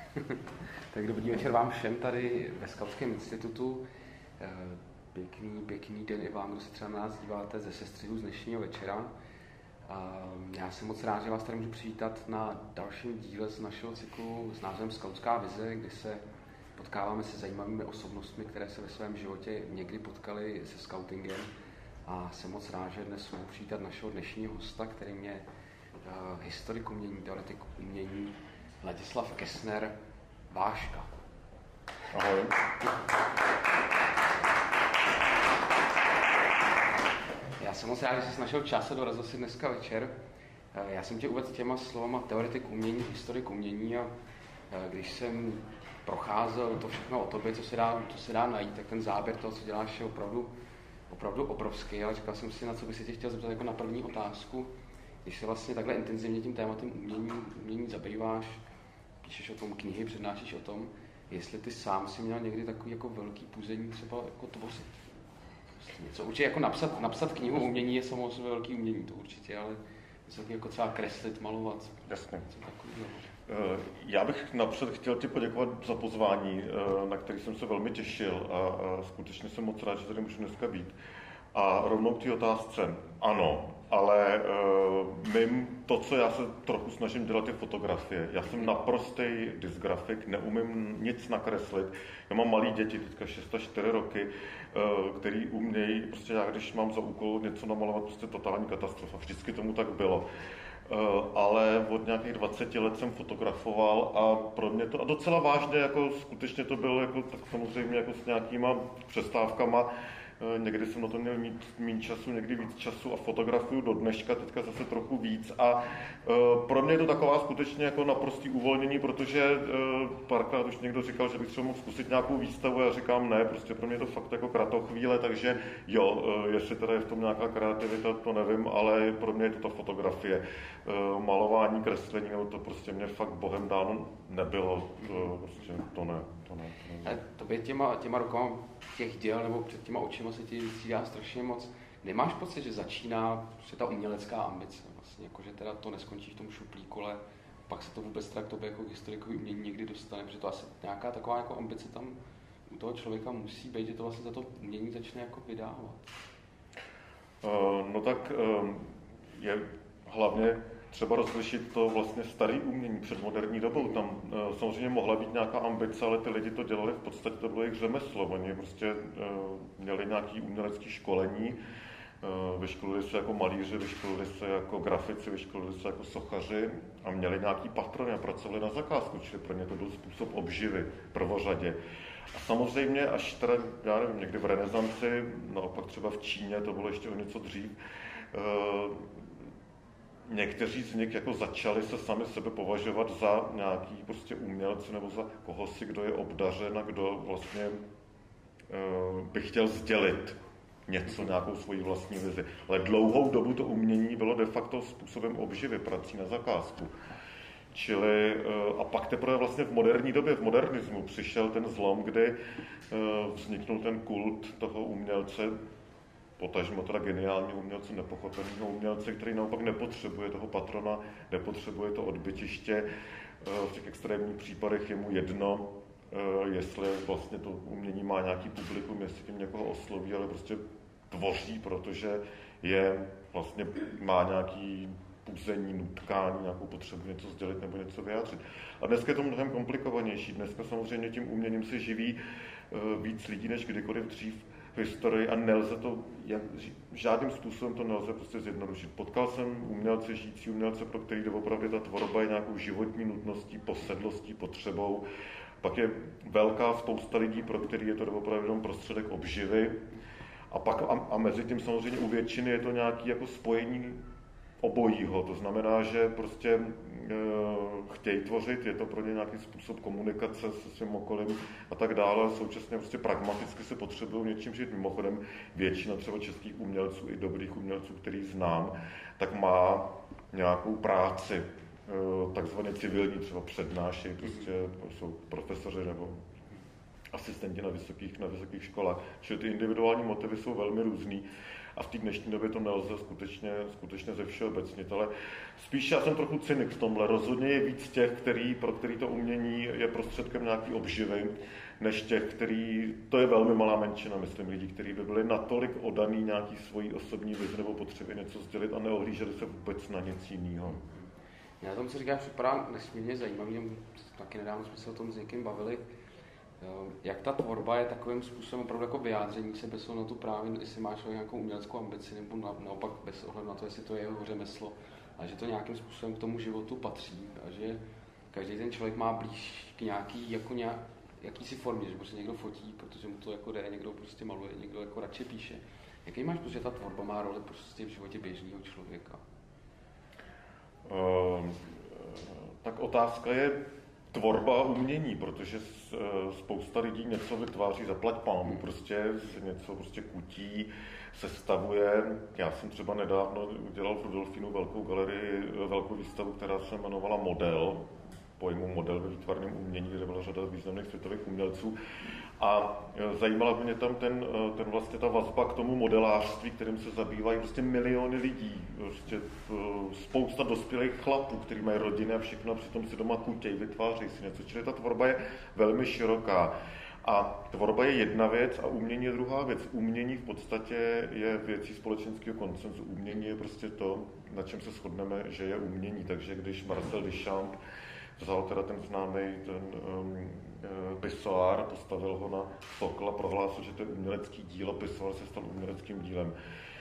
Tak dobrý večer vám všem tady ve Skautském institutu. Pěkný den i vám, kdo se třeba na nás díváte ze sestřihu z dnešního večera. Já jsem moc rád, že vás tady můžu přivítat na dalším díle z našeho cyklu s názvem Skautská vize, kdy se potkáváme se zajímavými osobnostmi, které se ve svém životě někdy potkali se skautingem. A jsem moc rád, že dnes mohu přivítat našeho dnešního hosta, kterým je historik umění, teoretik umění Ladislav Kessner, Váška. Ahoj. Já jsem moc rád, že jsi našel čas a dorazil si dneska večer. Já jsem tě uvedl těma slovama teoretik umění, historik umění a když jsem procházel to všechno o tobě, co se dá najít, tak ten záběr toho, co děláš, je opravdu obrovský, ale říkal jsem si, na co bych se tě chtěl zeptat jako na první otázku. Když se vlastně takhle intenzivně tím tématem umění zabýváš, píšeš o tom knihy, přednášíš o tom, jestli ty sám si měl někdy takový jako velký puzení třeba jako tvořit. Něco určitě jako napsat knihu umění je samozřejmě velký umění, to určitě, ale něco jako třeba kreslit, malovat. Jasně. Já bych napřed chtěl ti poděkovat za pozvání, na který jsem se velmi těšil a skutečně jsem moc rád, že tady můžu dneska být. A rovnou k té otázce, ano, ale mým to, co já se trochu snažím dělat, je fotografie. Já jsem naprostý dysgrafik, neumím nic nakreslit. Já mám malý děti, teďka 6 a 4 roky, který umějí, prostě já když mám za úkol něco namalovat, prostě totální katastrofa. Vždycky tomu tak bylo. Ale od nějakých 20 let jsem fotografoval a pro mě to, a docela vážně, jako skutečně to bylo jako, tak samozřejmě jako s nějakýma přestávkama. Někdy jsem na to měl mít méně času, někdy víc času a fotografuju do dneška, teďka zase trochu víc a pro mě je to taková skutečně jako naprostý uvolnění, protože párkrát už někdo říkal, že bych třeba mohl zkusit nějakou výstavu a já říkám ne, prostě pro mě je to fakt jako kratochvíle, takže jo, jestli teda je v tom nějaká kreativita, to nevím, ale pro mě je to ta fotografie. Malování, kreslení, nebo to prostě mě fakt bohem dáno nebylo, prostě to ne. Ale tobě těma rukama těch děl nebo před těma očima se ti dá strašně moc. Nemáš pocit, že začíná ta umělecká ambice vlastně, jako že teda to neskončí v tom šuplíku, ale pak se to vůbec tak tobě jako historikovi umění někdy dostane, protože to asi nějaká taková jako ambice tam u toho člověka musí být, že to vlastně za to umění začne jako vydávat. No tak je hlavně třeba rozlišit to vlastně starý umění před moderní dobou. Tam samozřejmě mohla být nějaká ambice, ale ty lidi to dělali, v podstatě to bylo jejich řemeslo. Oni prostě měli nějaké umělecké školení, vyškolili se jako malíři, vyškolili se jako grafici, vyškolili se jako sochaři a měli nějaký patrony a pracovali na zakázku, čili pro ně to byl způsob obživy prvořadě. A samozřejmě až teda, já nevím, někdy v renesanci, naopak třeba v Číně, to bylo ještě o něco dřív, někteří z nich jako začali se sami sebe považovat za nějaký prostě umělce nebo za kohosi, kdo je obdařen a kdo vlastně by chtěl sdělit něco, nějakou svoji vlastní vizi. Ale dlouhou dobu to umění bylo de facto způsobem obživy, prací na zakázku. Čili, a pak teprve vlastně v moderní době, v modernismu přišel ten zlom, kdy vzniknul ten kult toho umělce, potažmo teda geniální umělce, nepochopeného umělce, který naopak nepotřebuje toho patrona, nepotřebuje to odbytiště. V těch extrémních případech je mu jedno, jestli vlastně to umění má nějaký publikum, jestli tím někoho osloví, ale prostě tvoří, protože vlastně má nějaký puzení, nutkání, nějakou potřebu něco sdělit nebo něco vyjádřit. A dneska je to mnohem komplikovanější. Dneska samozřejmě tím uměním se živí víc lidí, než kdykoliv dřív v historii a nelze to, žádným způsobem to nelze prostě zjednodušit. Potkal jsem umělce, žijící umělce, pro který doopravdy ta tvorba je nějakou životní nutností, posedlostí, potřebou. Pak je velká spousta lidí, pro který je to doopravdy jenom prostředek obživy. A pak a mezi tím samozřejmě u většiny je to nějaké jako spojení obojího. To znamená, že prostě chtějí tvořit, je to pro ně nějaký způsob komunikace se svým okolím a tak dále, ale současně prostě pragmaticky se potřebují něčím žít. Mimochodem většina třeba českých umělců i dobrých umělců, který znám, tak má nějakou práci, takzvaně civilní, třeba přednášejí, prostě jsou profesoři nebo asistenti na vysokých školách. Čili ty individuální motivy jsou velmi různý a v té dnešní době to nelze skutečně ze všeobecnit. Ale spíš já jsem trochu cynik v tomhle. Rozhodně je víc těch, pro který to umění je prostředkem nějaký obživy, než těch, to je velmi malá menšina, myslím, lidí, kteří by byli natolik oddaný nějaký svojí osobní vizi nebo potřebě něco sdělit a neohlíželi se vůbec na nic jiného. Já tomu, co říkáš, připadá nesmírně zajímavý, taky nedávno jsme se o tom s někým bavili, jak ta tvorba je takovým způsobem opravdu jako vyjádření se bez ohledu na tu právě, jestli máš nějakou uměleckou ambici, nebo naopak bez ohledu na to, jestli to je jeho řemeslo, a že to nějakým způsobem k tomu životu patří a že každý ten člověk má blíž k jakýsi formě, že prostě někdo fotí, protože mu to jako jde, někdo prostě maluje, někdo jako radši píše. Jaký máš pocit, že ta tvorba má roli prostě v životě běžného člověka? Tak otázka je tvorba a umění, protože spousta lidí něco vytváří zaplať pánbůh, něco kutí, sestavuje. Já jsem třeba nedávno udělal v Rudolfínu velkou galerii, velkou výstavu, která se jmenovala Model, pojmu model ve výtvarném umění, kde byla řada významných světových umělců. A zajímala mě tam vlastně ta vazba k tomu modelářství, kterým se zabývají prostě miliony lidí. Prostě spousta dospělých chlapů, kteří mají rodiny a všechno, a přitom si doma kutějí, vytvářejí si něco. Čili ta tvorba je velmi široká. A tvorba je jedna věc a umění je druhá věc. Umění v podstatě je věcí společenského konsenzu. Umění je prostě to, na čem se shodneme, že je umění. Takže když Marcel Duchamp vzal teda ten známý pisoár, postavil ho na sokl a prohlásil, že to je umělecký dílo, pisoár se stal uměleckým dílem.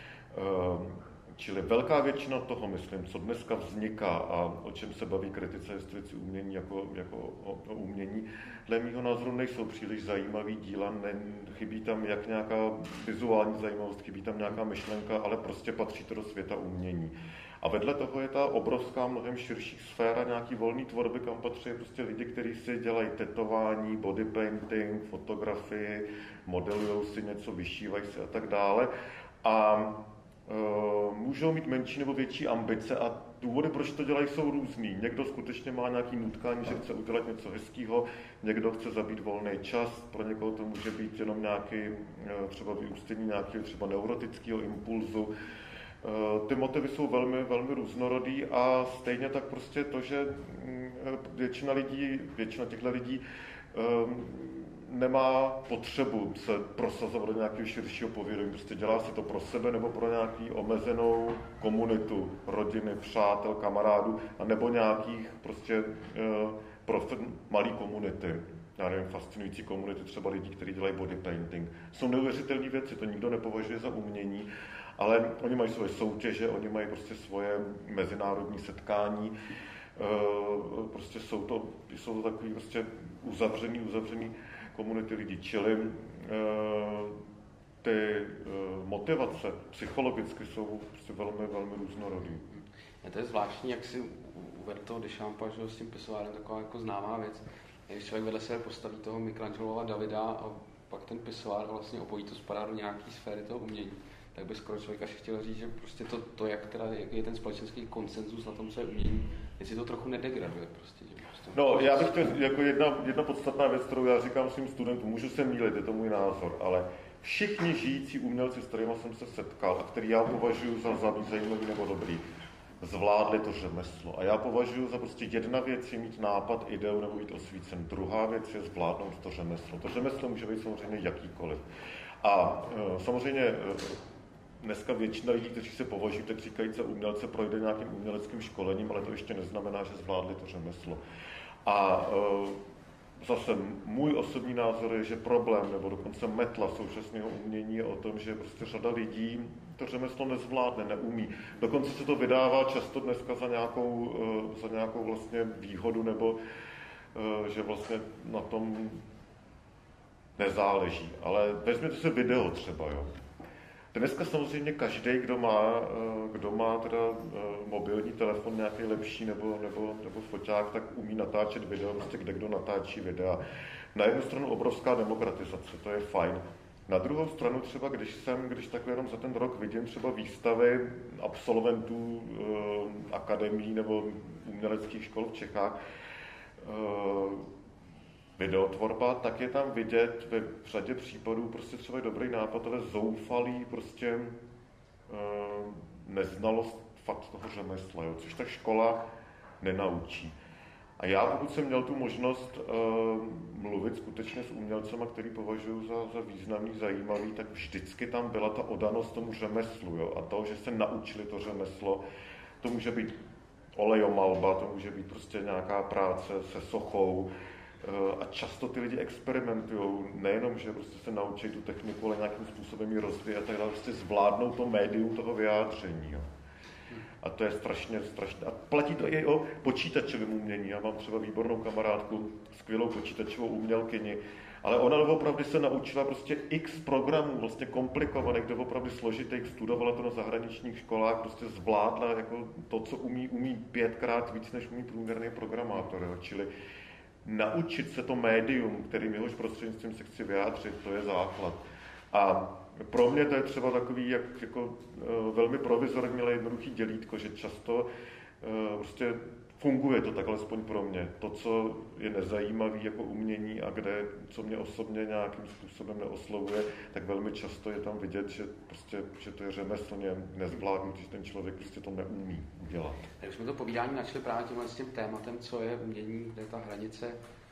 Čili velká většina toho, myslím, co dneska vzniká a o čem se baví kritice historici umění jako o umění, dle mýho názoru nejsou příliš zajímavý díla, chybí tam jak nějaká vizuální zajímavost, chybí tam nějaká myšlenka, ale prostě patří to do světa umění. A vedle toho je ta obrovská, mnohem širší sféra nějaký volný tvorby, kam patří prostě lidi, kteří si dělají tetování, body painting, fotografii, modelujou si něco, vyšívají si a tak dále. A můžou mít menší nebo větší ambice a důvody, proč to dělají, jsou různý. Někdo skutečně má nějaký nutkání, že chce udělat něco hezkého, někdo chce zabít volný čas, pro někoho to může být jenom nějaký třeba vyústění nějakého třeba neurotického impulzu. Ty motivy jsou velmi, velmi různorodý a stejně tak prostě to, že většina těchto lidí nemá potřebu se prosazovat do nějakého širšího povědomí. Prostě dělá si to pro sebe nebo pro nějaký omezenou komunitu, rodiny, přátel, kamarádů, a nebo nějakých prostě malý komunity. Já nevím, fascinující komunity třeba lidí, kteří dělají body painting. Jsou neuvěřitelné věci, to nikdo nepovažuje za umění, ale oni mají svoje soutěže, oni mají prostě svoje mezinárodní setkání. Prostě jsou to takový prostě uzavřený komunity lidí. Čili ty motivace psychologicky jsou prostě velmi, velmi různorodý. To je zvláštní, jak si uvedl toho Duchampa, že s tím pisovárem, taková jako známá věc. Když člověk vedle sebe postaví toho Michelangelova Davida a pak ten pisovár vlastně obojí to spadá do nějaký sféry toho umění, tak by skoro člověk až chtěl říct, že prostě jaký je ten společenský konsenzus na tom, co je umění, jestli to trochu nedegraduje prostě. No, já bych to jako jedna podstatná věc, kterou já říkám svým studentům, můžu se mýlit, je to můj názor, ale všichni žijící umělci, s kterými jsem se setkal a který já považuji za zajímavý nebo dobrý, zvládli to řemeslo. A já považuji za prostě jedna věc je mít nápad, ideu nebo být osvícen. Druhá věc je zvládnout to řemeslo. To řemeslo může být samozřejmě jakýkoliv. A samozřejmě dneska většina lidí, kteří se považují, tak říkají, za umělce, projde nějakým uměleckým školením, ale to ještě neznamená, že zvládli to řemeslo. A zase můj osobní názor je, že problém nebo dokonce metla současného umění je o tom, že prostě řada lidí to řemeslo nezvládne, neumí. Dokonce se to vydává často dneska za nějakou vlastně výhodu nebo že vlastně na tom nezáleží. Ale vezměte si video třeba, jo. Dneska samozřejmě každý, kdo má teda mobilní telefon nějaký lepší nebo foťák, tak umí natáčet video, prostě kde kdo natáčí videa. Na jednu stranu obrovská demokratizace, to je fajn. Na druhou stranu třeba, když takhle jenom za ten rok vidím třeba výstavy absolventů akademií nebo uměleckých škol v Čechách, videotvorba, tak je tam vidět ve řadě případů prostě třeba dobrý nápad, ale zoufalý prostě neznalost fakt toho řemesla, jo, což ta škola nenaučí. A já, pokud jsem měl tu možnost mluvit skutečně s umělcema, který považuji za významný, zajímavý, tak vždycky tam byla ta oddanost tomu řemeslu, jo, a to, že se naučili to řemeslo. To může být olejomalba, to může být prostě nějaká práce se sochou, a často ty lidi experimentují, nejenom, že prostě se naučí tu techniku, ale nějakým způsobem ji rozvíjet a tak dále, prostě zvládnou to médium toho vyjádření. Jo. A to je strašně. A platí to i o počítačovém umění. Já mám třeba výbornou kamarádku, skvělou počítačovou umělkyni, ale ona opravdu se naučila prostě x programů, vlastně komplikovaných, opravdu složitých, studovala to na zahraničních školách, prostě zvládla jako to, co umí 5krát víc, než umí průměrný programátor. Jo. Čili naučit se to médium, kterým jehož prostřednictvím se chci vyjádřit, to je základ. A pro mě to je třeba takový jako velmi provizorní, ale jednoduchý dělítko, že často prostě funguje to tak, alespoň pro mě. To, co je nezajímavé jako umění a co mě osobně nějakým způsobem neoslovuje, tak velmi často je tam vidět, že to je řemeslně nezvládnutý, že ten člověk prostě to neumí udělat. Tak už jsme to povídání načali právě s tím tématem, co je umění, kde je ta hranice.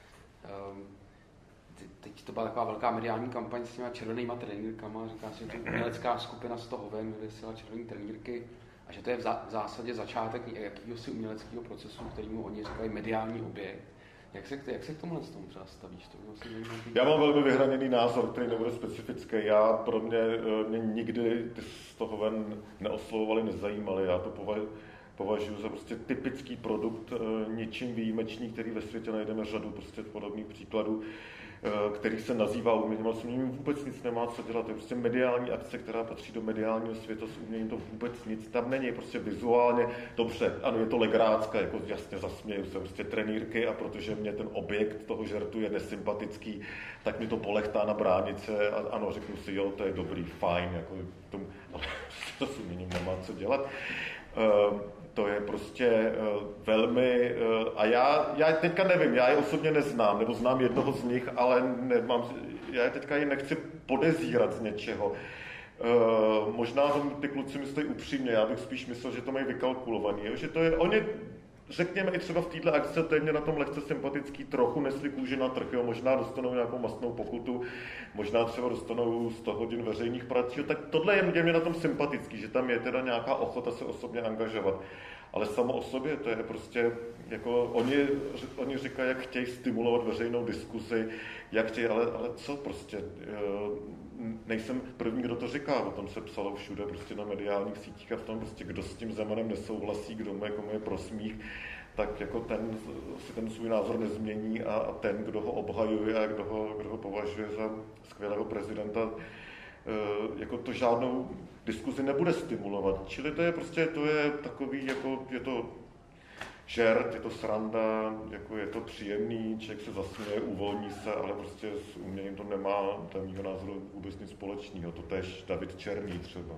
Teď to byla taková velká mediální kampaň s těma červenýma trenýrkama, říká se, že to je umělecká skupina z toho ven, vyvěsila červený trenýrky a že to je v zásadě začátek jakýhosi uměleckého procesu, kterýmu oni říkají mediální objekt. Jak se k tomuhle třeba stavíš? Já mám velmi vyhraněný názor, který nebude specifický. Pro mě nikdy ty z toho ven neoslovovali, nezajímali. Já to považuji za prostě typický produkt, něčím výjimečný, který ve světě najdeme řadu prostě podobných příkladů, který se nazývá uměním, ale s uměním vůbec nic nemá co dělat. To je prostě mediální akce, která patří do mediálního světa, s uměním to vůbec nic tam není, prostě vizuálně dobře, ano, je to legrácka, jako jasně zasměju se, prostě trenýrky a protože mě ten objekt toho žertu je nesympatický, tak mi to polechtá na bránice a ano, řeknu si, jo, to je dobrý, fajn, jako tomu, ale to s uměním nemá co dělat. To je prostě velmi... A já teďka nevím, já je osobně neznám, nebo znám jednoho z nich, ale já je teďka ji nechci podezírat z něčeho. Možná ty kluci myslí upřímně, já bych spíš myslel, že to mají vykalkulovaný. Že to je, oni, řekněme i třeba v této akce, to je mě na tom lehce sympatický, trochu nesli kůži na trh, jo, možná dostanou nějakou mastnou pokutu, možná třeba dostanou 100 hodin veřejných prací, tak tohle je mě na tom sympatický, že tam je teda nějaká ochota se osobně angažovat. Ale samo o sobě to je prostě, jako oni říkají, jak chtějí stimulovat veřejnou diskuzi, jak chtějí, ale co prostě, nejsem první, kdo to říká, o tom se psalo všude prostě na mediálních sítích a v tom prostě, kdo s tím Zemanem nesouhlasí, komu je prosmích, tak jako ten si ten svůj názor nezmění a ten, kdo ho obhajuje a kdo ho považuje za skvělého prezidenta, jako to žádnou diskuzi nebude stimulovat. Čili to je prostě, to je takový, jako je to žert, je to sranda, jako je to příjemný, člověk se zasměje, uvolní se, ale prostě s uměním to nemá, dle mýho názoru, vůbec nic společného. To též David Černý třeba.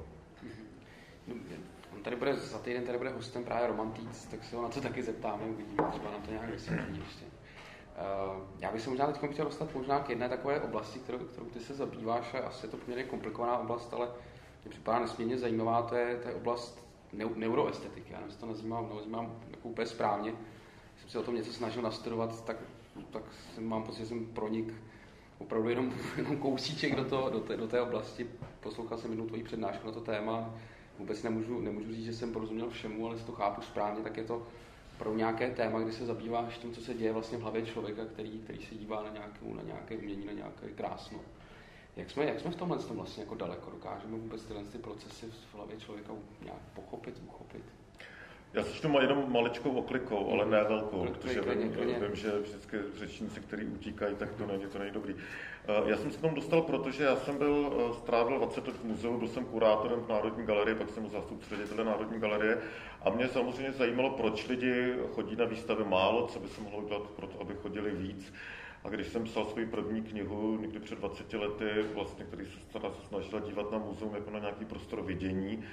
On tady bude, za týden tady bude hostem právě Romantíc, tak se ho na to taky zeptáme, uvidíme, třeba na to nějak vysvětlí ještě. Já bych se možná teď chtěl dostat možná k jedné takové oblasti, kterou ty se zabýváš, a asi je to poměrně komplikovaná oblast, ale mě připadá nesmírně zajímavá, to je oblast neuroestetiky. Já nevím, jestli to nazývám jako úplně správně. Když jsem si o tom něco snažil nastudovat, tak mám pocit, že jsem pronik opravdu jenom kousíček do té oblasti. Poslouchal jsem jednou tvoji přednášku na to téma. Vůbec nemůžu říct, že jsem porozuměl všemu, ale jestli to chápu správně, tak je to pro nějaké téma, kdy se zabýváš tím, co se děje vlastně v hlavě člověka, který se dívá na nějaké umění, na nějaké krásno. Jak jsme v tomhle vlastně jako daleko? Dokážeme vůbec tyhle procesy v hlavě člověka nějak pochopit, uchopit? Já si to jenom maličkou oklikou, ale ne velkou, protože vím, že vždycky řečníci, kteří utíkají, tak to není dobrý. Já jsem se k tomu dostal, protože já jsem strávil 20 let v muzeu, byl jsem kurátorem v Národní galerii, pak jsem byl zástupce ředitele Národní galerie a mě samozřejmě zajímalo, proč lidi chodí na výstavy málo, co by se mohlo dělat pro to, aby chodili víc. A když jsem psal svou první knihu, někdy před 20 lety, vlastně, který se snažila dívat na muzeum jako na nějaký prostor vidění,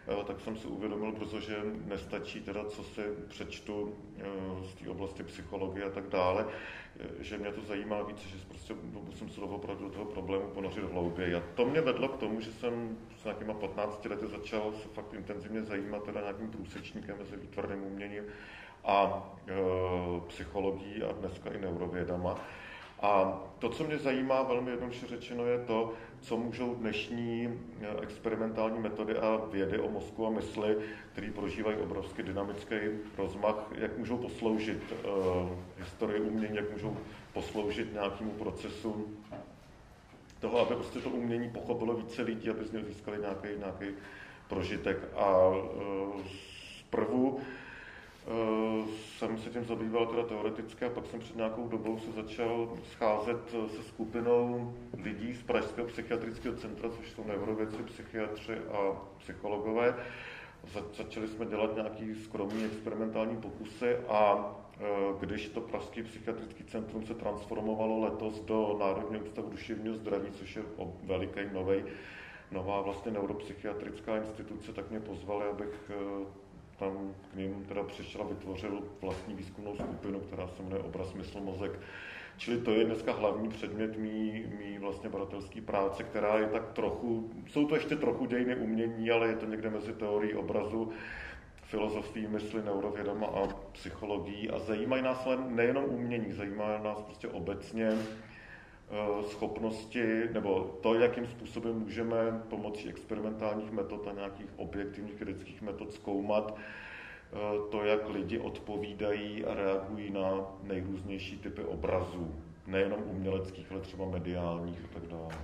tak jsem si uvědomil brzo, že nestačí teda, co si přečtu z té oblasti psychologie a tak dále, že mě to zajímá více, že prostě musím se opravdu do toho problému ponořit hlouběji. A to mě vedlo k tomu, že jsem s nějakýma 15 lety začal se fakt intenzivně zajímat teda nějakým průsečníkem mezi výtvarným uměním a psychologií a dneska i neurovědama. A to, co mě zajímá, velmi jednoduše řečeno, je to, co můžou dnešní experimentální metody a vědy o mozku a mysli, které prožívají obrovský dynamický rozmach, jak můžou posloužit historii umění, jak můžou posloužit nějakému procesu toho, aby prostě to umění pochopilo více lidí, aby z něho získali nějaký prožitek. A zprvu jsem se tím zabýval teda teoreticky a pak jsem před nějakou dobou se začal scházet se skupinou lidí z Pražského psychiatrického centra, což jsou neurovědci, psychiatři a psychologové. Začali jsme dělat nějaký skromný experimentální pokusy a když to Pražské psychiatrické centrum se transformovalo letos do Národního ústavu duševního zdraví, což je veliký nová vlastně neuropsychiatrická instituce, tak mě pozvali, abych tam k ním teda přišel a vytvořil vlastní výzkumnou skupinu, která se jmenuje Obraz, mysl, mozek. Čili to je dneska hlavní předmět mý vlastně badatelské práce, která je tak trochu, jsou to ještě trochu dějiny umění, ale je to někde mezi teorií obrazu, filozofií, mysli, neurovědama a psychologií. A zajímají nás ale nejenom umění, zajímá nás prostě obecně schopnosti, nebo to, jakým způsobem můžeme pomocí experimentálních metod a nějakých objektivních vědeckých metod zkoumat to, jak lidi odpovídají a reagují na nejrůznější typy obrazů. Nejenom uměleckých, ale třeba mediálních a tak dále.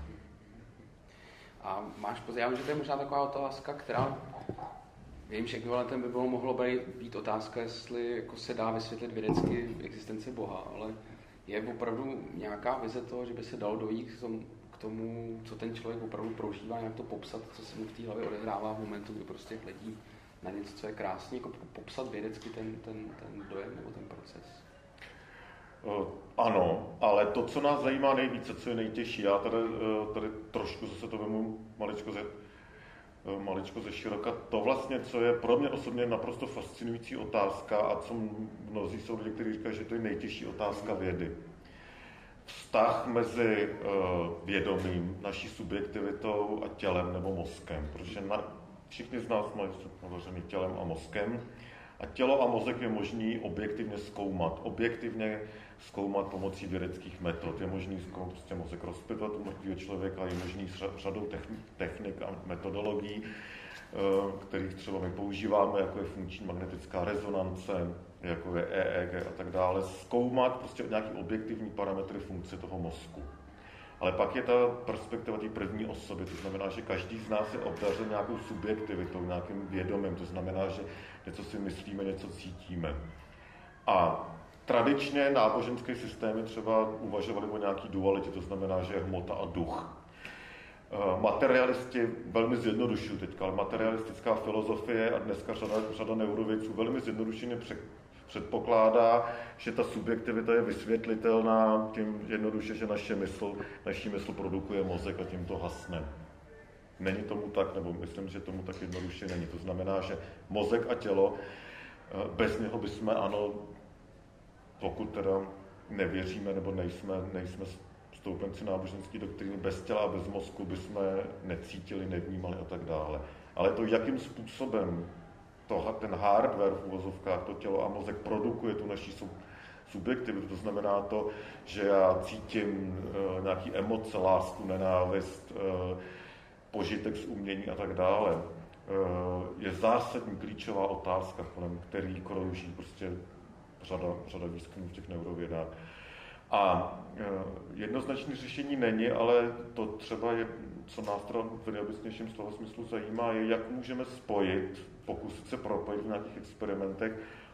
A máš pocit, já vím, že to je možná taková otázka, která, vím, že ekvivalentem by mohlo být otázka, jestli jako se dá vysvětlit vědecky existence Boha, ale je opravdu nějaká vize toho, že by se dalo dojít k tomu, co ten člověk opravdu prožívá, nějak to popsat, co se mu v té hlavě odehrává v momentu, kdy prostě hledí na něco, co je krásně, jako popsat vědecky ten dojem nebo ten proces? Ano, ale to, co nás zajímá nejvíce, co je nejtěžší, já tady trošku zase to vemu maličko ze široka, to vlastně, co je pro mě osobně naprosto fascinující otázka a co mnozí jsou lidi, kteří říkají, že to je nejtěžší otázka vědy. Vztah mezi vědomím, naší subjektivitou a tělem nebo mozkem, protože všichni z nás mají navořený tělem a mozkem a tělo a mozek je možný objektivně zkoumat pomocí vědeckých metod. Je možný zkoumat prostě mozek rozpitvat u mrtvého člověka, je možný řadou technik a metodologií, kterých třeba my používáme, jako je funkční magnetická rezonance, jako je EEG a tak dále, zkoumat prostě nějaký objektivní parametry funkce toho mozku. Ale pak je ta perspektiva té první osoby, to znamená, že každý z nás je obdařen nějakou subjektivitou, nějakým vědomím, to znamená, že něco si myslíme, něco cítíme. A tradičně náboženské systémy třeba uvažovaly o nějaký dualitě, to znamená, že je hmota a duch. Materialisti, velmi zjednodušují teďka, ale materialistická filozofie a dneska řada neurovědců velmi zjednodušeně předpokládá, že ta subjektivita je vysvětlitelná tím jednoduše, že naší mysl produkuje mozek a tím to hasne. Není tomu tak, nebo myslím, že tomu tak jednoduše není. To znamená, že mozek a tělo, bez něho bychom, ano, pokud teda nevěříme nebo nejsme stoupenci náboženské doktríny, bez těla a bez mozku bychom necítili, nevnímali a tak dále. Ale to, jakým způsobem ten hardware v uvozovkách, to tělo a mozek produkuje tu naši subjektivitu, to znamená to, že já cítím nějaký emoce, lásku, nenávist, požitek z umění a tak dále, je zásadní klíčová otázka, kolem který krouží prostě řada výzkumů v těch neurovědách. A jednoznačné řešení není, ale to třeba je, co nás teda v nejobecnějším slova smyslu zajímá, je, jak můžeme spojit, pokusit se propojit v nějakých experimentech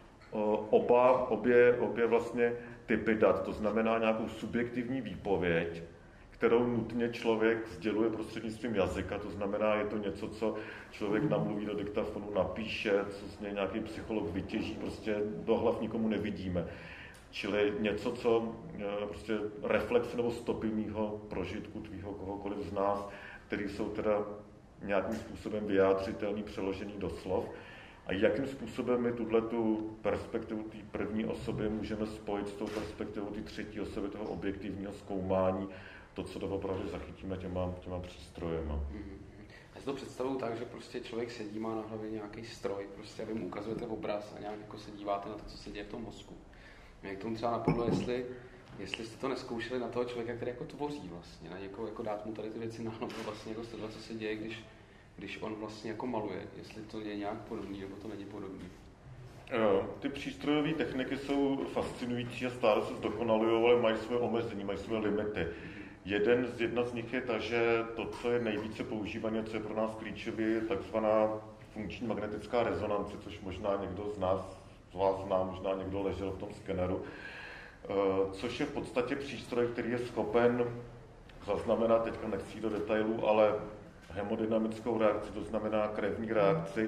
obě vlastně typy dat, to znamená nějakou subjektivní výpověď, kterou nutně člověk sděluje prostřednictvím jazyka, to znamená, je to něco, co člověk namluví do diktafonu, napíše, co z něj nějaký psycholog vytěží, prostě do hlav nikomu nevidíme. Čili něco, co prostě reflexe nebo stopy mýho prožitku, tvýho kohokoliv z nás, který jsou teda nějakým způsobem vyjádřitelný, přeložený do slov. A jakým způsobem my tu perspektivu té první osoby můžeme spojit s tou perspektivou té třetí osoby, toho objektivního zkoumání, to, co doopravdy zachytíme těma přístrojema. Já si to představuju tak, že prostě člověk sedí, má na hlavě nějaký stroj, prostě a vy mu ukazujete obraz a nějak jako se díváte na to, co se děje v tom mozku. Mě k tomu třeba napadlo, jestli jste to neskoušeli na toho člověka, který jako tvoří vlastně, na někoho jako dát mu tady ty věci na hlavu, vlastně jako sledovat, co se děje, když on vlastně jako maluje, jestli to je nějak podobný, nebo to není podobný. Ty přístrojové techniky jsou fascinující a stále se zdokonalují, ale mají své omezení, mají své limity. Jedna z nich je ta, že to, co je nejvíce používané, co je pro nás klíčové, je takzvaná funkční magnetická rezonance, což možná někdo z vás zná, možná někdo ležel v tom skeneru, což je v podstatě přístroj, který je schopen zaznamenat, teďka nechci jít do detailů, ale hemodynamickou reakci, to znamená krevní reakci,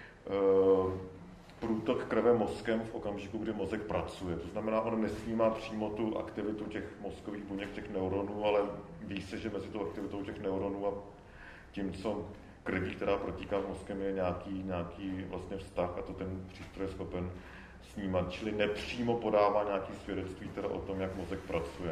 průtok krve mozkem v okamžiku, kdy mozek pracuje. To znamená, on nesnímá přímo tu aktivitu těch mozkových buněk, těch neuronů, ale ví se, že mezi tou aktivitou těch neuronů a tím, co krví, která protíká mozkem, je nějaký vlastně vztah a to ten přístroj je schopen snímat. Čili nepřímo podává nějaké svědectví teda o tom, jak mozek pracuje.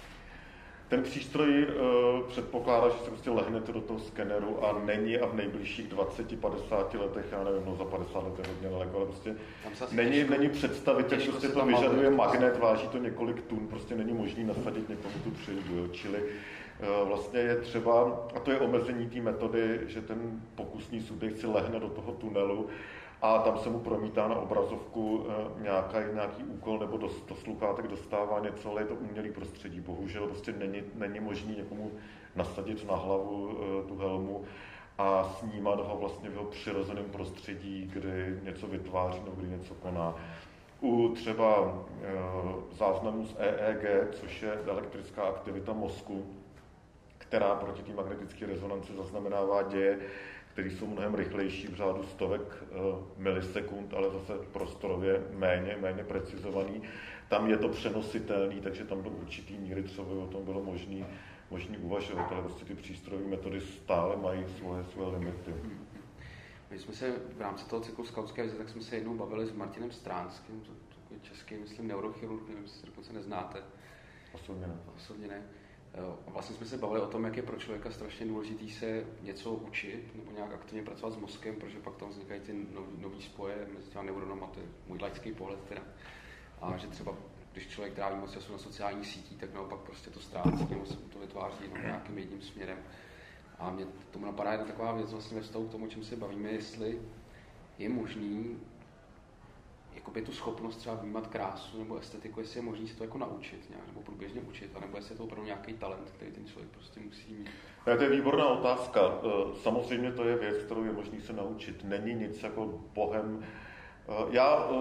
Ten přístroj předpokládá, že se prostě lehnete do toho skeneru a není a v nejbližších 20-50 letech, já nevím, no za 50 let je hodně daleko, ale prostě není představitel, prostě to vyžaduje magnet, váží to několik tun, prostě není možný nasadit někomu tu přilbu, čili vlastně je třeba, a to je omezení té metody, že ten pokusný subjekt si lehne do toho tunelu a tam se mu promítá na obrazovku nějaký úkol nebo do sluchátek dostává něco, ale je to umělý prostředí. Bohužel prostě není možný někomu nasadit na hlavu tu helmu a snímat ho vlastně v jeho přirozeném prostředí, kdy něco vytváří nebo kdy něco koná. U třeba záznamů z EEG, což je elektrická aktivita mozku, která proti té magnetické rezonanci zaznamenává děje, které jsou mnohem rychlejší v řádu stovek milisekund, ale zase prostorově méně precizovaný. Tam je to přenositelný, takže tam do určitý míry třeba o tom bylo možný uvažovat, ale prostě ty přístrojové metody stále mají svoje limity. My jsme se v rámci toho cyklu skautské vize, tak jsme se jednou bavili s Martinem Stránským, takový český, myslím, neurochirurg, nevím, jestli se dokonce neznáte. Osobně ne. A vlastně jsme se bavili o tom, jak je pro člověka strašně důležitý se něco učit nebo nějak aktivně pracovat s mozkem, protože pak tam vznikají ty nový spoje mezi těma neuronama, to je můj laický pohled teda. A že třeba, když člověk tráví moc času na sociálních sítích, tak naopak prostě to ztrácí, nebo se to vytváří nějakým jedním směrem. A mě tomu napadá jedna taková věc vlastně ve vztahu k tomu, o čem se bavíme, jestli je možný jakoby tu schopnost třeba vnímat krásu nebo estetiku, jestli je možný se to jako naučit nějak, nebo průběžně učit, anebo jestli je to opravdu nějaký talent, který ten člověk prostě musí mít. To je výborná otázka. Samozřejmě to je věc, kterou je možný se naučit. Není nic jako bohem. Já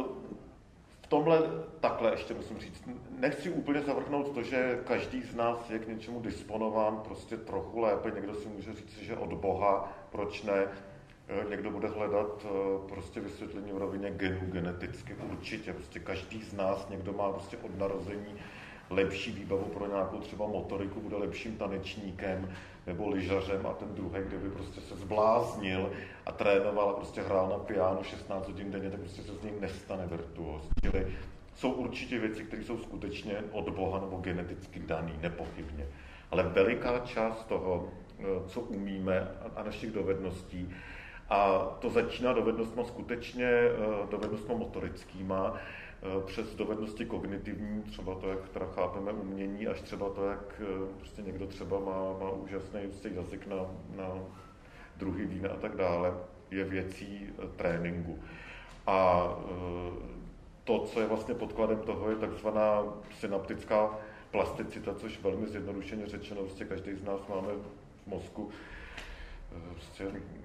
v tomhle takhle ještě musím říct, nechci úplně zavrhnout to, že každý z nás je k něčemu disponován prostě trochu lépe. Někdo si může říct, že od Boha, proč ne? Někdo bude hledat prostě vysvětlení v rovině genů geneticky, určitě. Prostě každý z nás, někdo má prostě od narození lepší výbavu pro nějakou třeba motoriku, bude lepším tanečníkem nebo lyžařem a ten druhý, kdyby prostě se zbláznil a trénoval a prostě hrál na piano 16 hodin denně, tak prostě se z něj nestane virtuóz. Čili jsou určitě věci, které jsou skutečně od Boha nebo geneticky daný, nepochybně. Ale veliká část toho, co umíme a našich dovedností, a to začíná dovednostma skutečně dovednostma motorickýma, přes dovednosti kognitivní, třeba to, jak teda chápeme umění, až třeba to, jak prostě někdo třeba má úžasný jazyk na druhý vína a tak dále, je věcí tréninku. A to, co je vlastně podkladem toho, je takzvaná synaptická plasticita, což velmi zjednodušeně řečeno, prostě každý z nás máme v mozku prostě,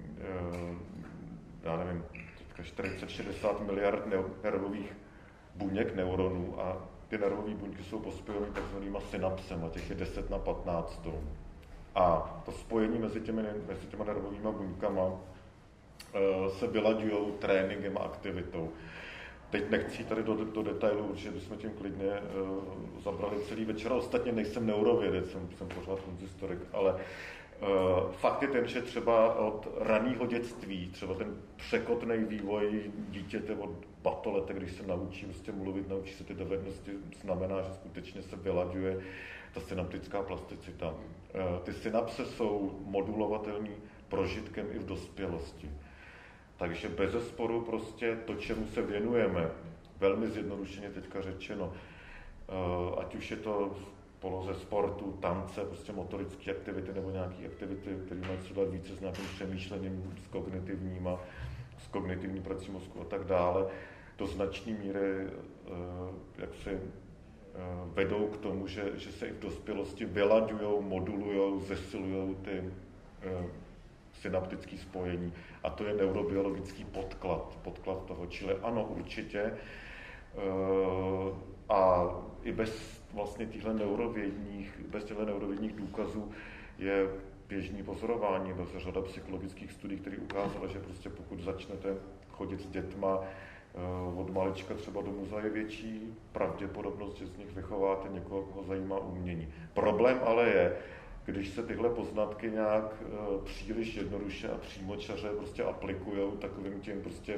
já nevím, 40-60 miliard nervových buněk, neuronů a ty nervové buňky jsou pospojeny takzvanýma synapsema, těch je 10 na 15. A to spojení mezi těma nervovýma buňkama se vylaďujou tréninkem a aktivitou. Teď nechci tady do detailu, určitě bychom tím klidně zabrali celý večer. Ostatně nejsem neurovědec, jsem pořád konzistorik, ale Fakt je ten, že třeba od raného dětství, třeba ten překotný vývoj dítěte od batolete, když se naučí prostě mluvit, naučí se ty dovednosti, znamená, že skutečně se vylaďuje ta synaptická plasticita. Ty synapse jsou modulovatelné prožitkem i v dospělosti. Takže bezesporu prostě to, čemu se věnujeme, velmi zjednodušeně teďka řečeno, ať už je to v poloze sportu, tance, prostě motorické aktivity nebo nějaké aktivity, které mají co dát více s nějakým přemýšlením, s kognitivní prací mozku a tak dále, do značné míry jak se vedou k tomu, že se i v dospělosti vylaďujou, modulujou, zesilujou ty synaptické spojení. A to je neurobiologický podklad toho. Čili ano, určitě. A i bez vlastně těchto neurovědních důkazů je běžný pozorování. Byla se řada psychologických studií, které ukázaly, že prostě pokud začnete chodit s dětma od malička třeba do muzea, je větší pravděpodobnost, že z nich vychováte někoho, koho zajímá umění. Problém ale je, když se tyhle poznatky nějak příliš jednoduše a přímočaře prostě aplikujou takovým tím prostě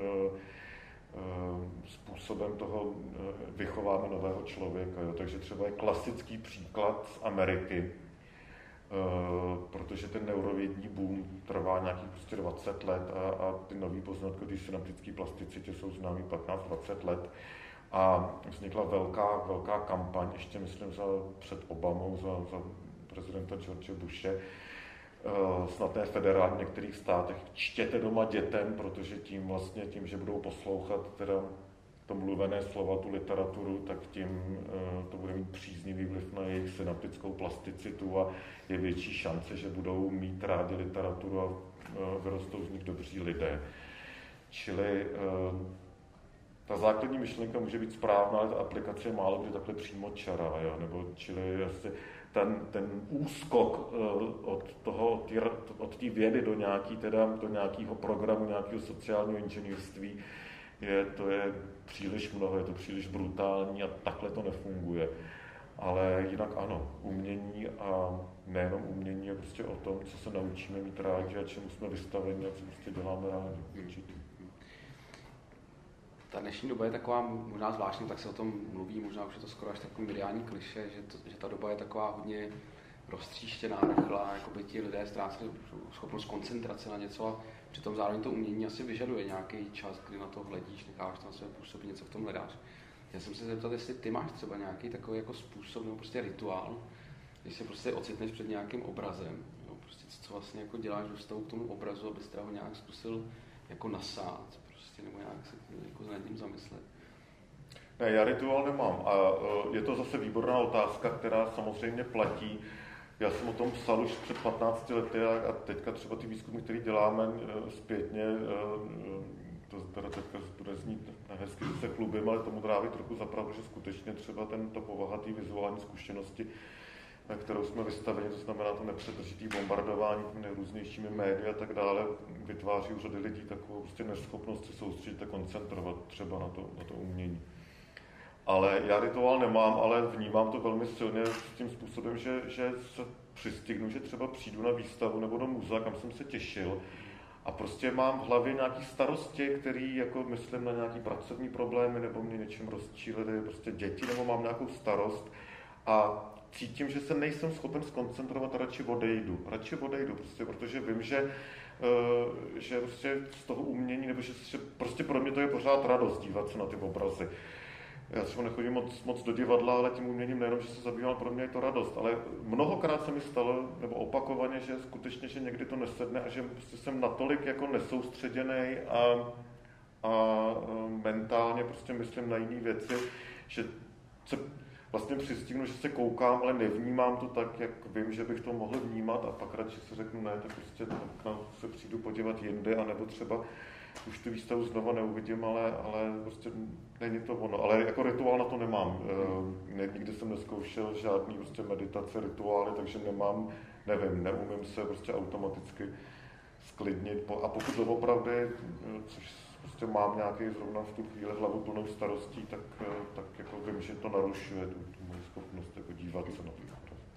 způsobem toho vychováme nového člověka. Jo. Takže třeba je klasický příklad z Ameriky, protože ten neurovědní boom trvá nějakých prostě 20 let a ty nový poznatky o synaptické plasticitě jsou známý 15-20 let. A vznikla velká kampaň, ještě myslím před Obamou, za prezidenta George Bushe, snad ne federálně v některých státech, čtěte doma dětem, protože tím, že budou poslouchat teda to mluvené slova, tu literaturu, tak tím to bude mít příznivý vliv na jejich synaptickou plasticitu a je větší šance, že budou mít rádi literaturu a vyrostou z nich dobří lidé. Čili ta základní myšlenka může být správná, ale ta aplikace je málo kdy takhle přímočará, jo? Nebo čili asi ten úskok od té vědy do nějakého programu, nějakého sociálního inženýrství, to je příliš mnoho, je to příliš brutální a takhle to nefunguje. Ale jinak ano, umění a nejenom umění je prostě o tom, co se naučíme mít rádi a čemu jsme vystaveni a co prostě děláme rádi. Určitě. Ta dnešní doba je taková možná zvláštní, tak se o tom mluví, možná už je to skoro až takový mediální klišé, že ta doba je taková hodně roztříštěná, rychlá, jako by ti lidé ztráceli schopnost koncentrace na něco a přitom zároveň to umění asi vyžaduje nějaký čas, kdy na to hledíš, necháš to na sebe působit, něco v tom hledáš. Já jsem se zeptal, jestli ty máš třeba nějaký takový jako způsob nebo prostě rituál, když se prostě ocitneš před nějakým obrazem, jo, prostě co vlastně jako děláš ve vztahu k tomu obrazu, abys ho nějak zkusil jako nasát, prostě, nebo nějak se jako nad ním zamyslet. Ne, já rituál nemám a je to zase výborná otázka, která samozřejmě platí. Já jsem o tom psal už před 15 lety a teďka třeba ty výzkumy, které děláme zpětně, to teda teďka bude znít hezky, že se chlubím, ale tomu dává trochu zapravdu, že skutečně třeba ta povaha té vizuální zkušenosti, kterou jsme vystaveni, to znamená to nepřetržitý bombardování těmi nejrůznějšími médii a tak dále, vytváří u řady lidí takovou prostě neschopnost se soustředit a koncentrovat třeba na to umění. Ale já rituál nemám, ale vnímám to velmi silně s tím způsobem, že se přistihnu, že třeba přijdu na výstavu nebo do muzea, kam jsem se těšil a prostě mám v hlavě nějaký starosti, který jako myslím na nějaký pracovní problémy nebo mě něčím rozčílili prostě děti nebo mám nějakou starost a cítím, že se nejsem schopen zkoncentrovat a radši odejdu prostě, protože vím, že prostě z toho umění, nebo že prostě pro mě to je pořád radost dívat se na ty obrazy. Já třeba nechodím moc do divadla, ale tím uměním nejenom, že se zabývám, pro mě je to radost, ale mnohokrát se mi stalo, nebo opakovaně, že skutečně, že někdy to nesedne a že prostě jsem natolik jako nesoustředěnej a mentálně prostě myslím na jiné věci, že se vlastně přistihnu, že se koukám, ale nevnímám to tak, jak vím, že bych to mohl vnímat a pak radši si řeknu ne, tak prostě se přijdu podívat jinde, anebo třeba už tu výstavu znova neuvidím, ale prostě není to ono. Ale jako rituál na to nemám. Nikdy jsem nezkoušel žádný prostě meditace, rituály, takže neumím se prostě automaticky sklidnit. A pokud doopravdy, což prostě mám nějaký zrovna v tu chvíli hlavu plnou starostí, tak jako vím, že to narušuje tu moji schopnost jako dívat se na to.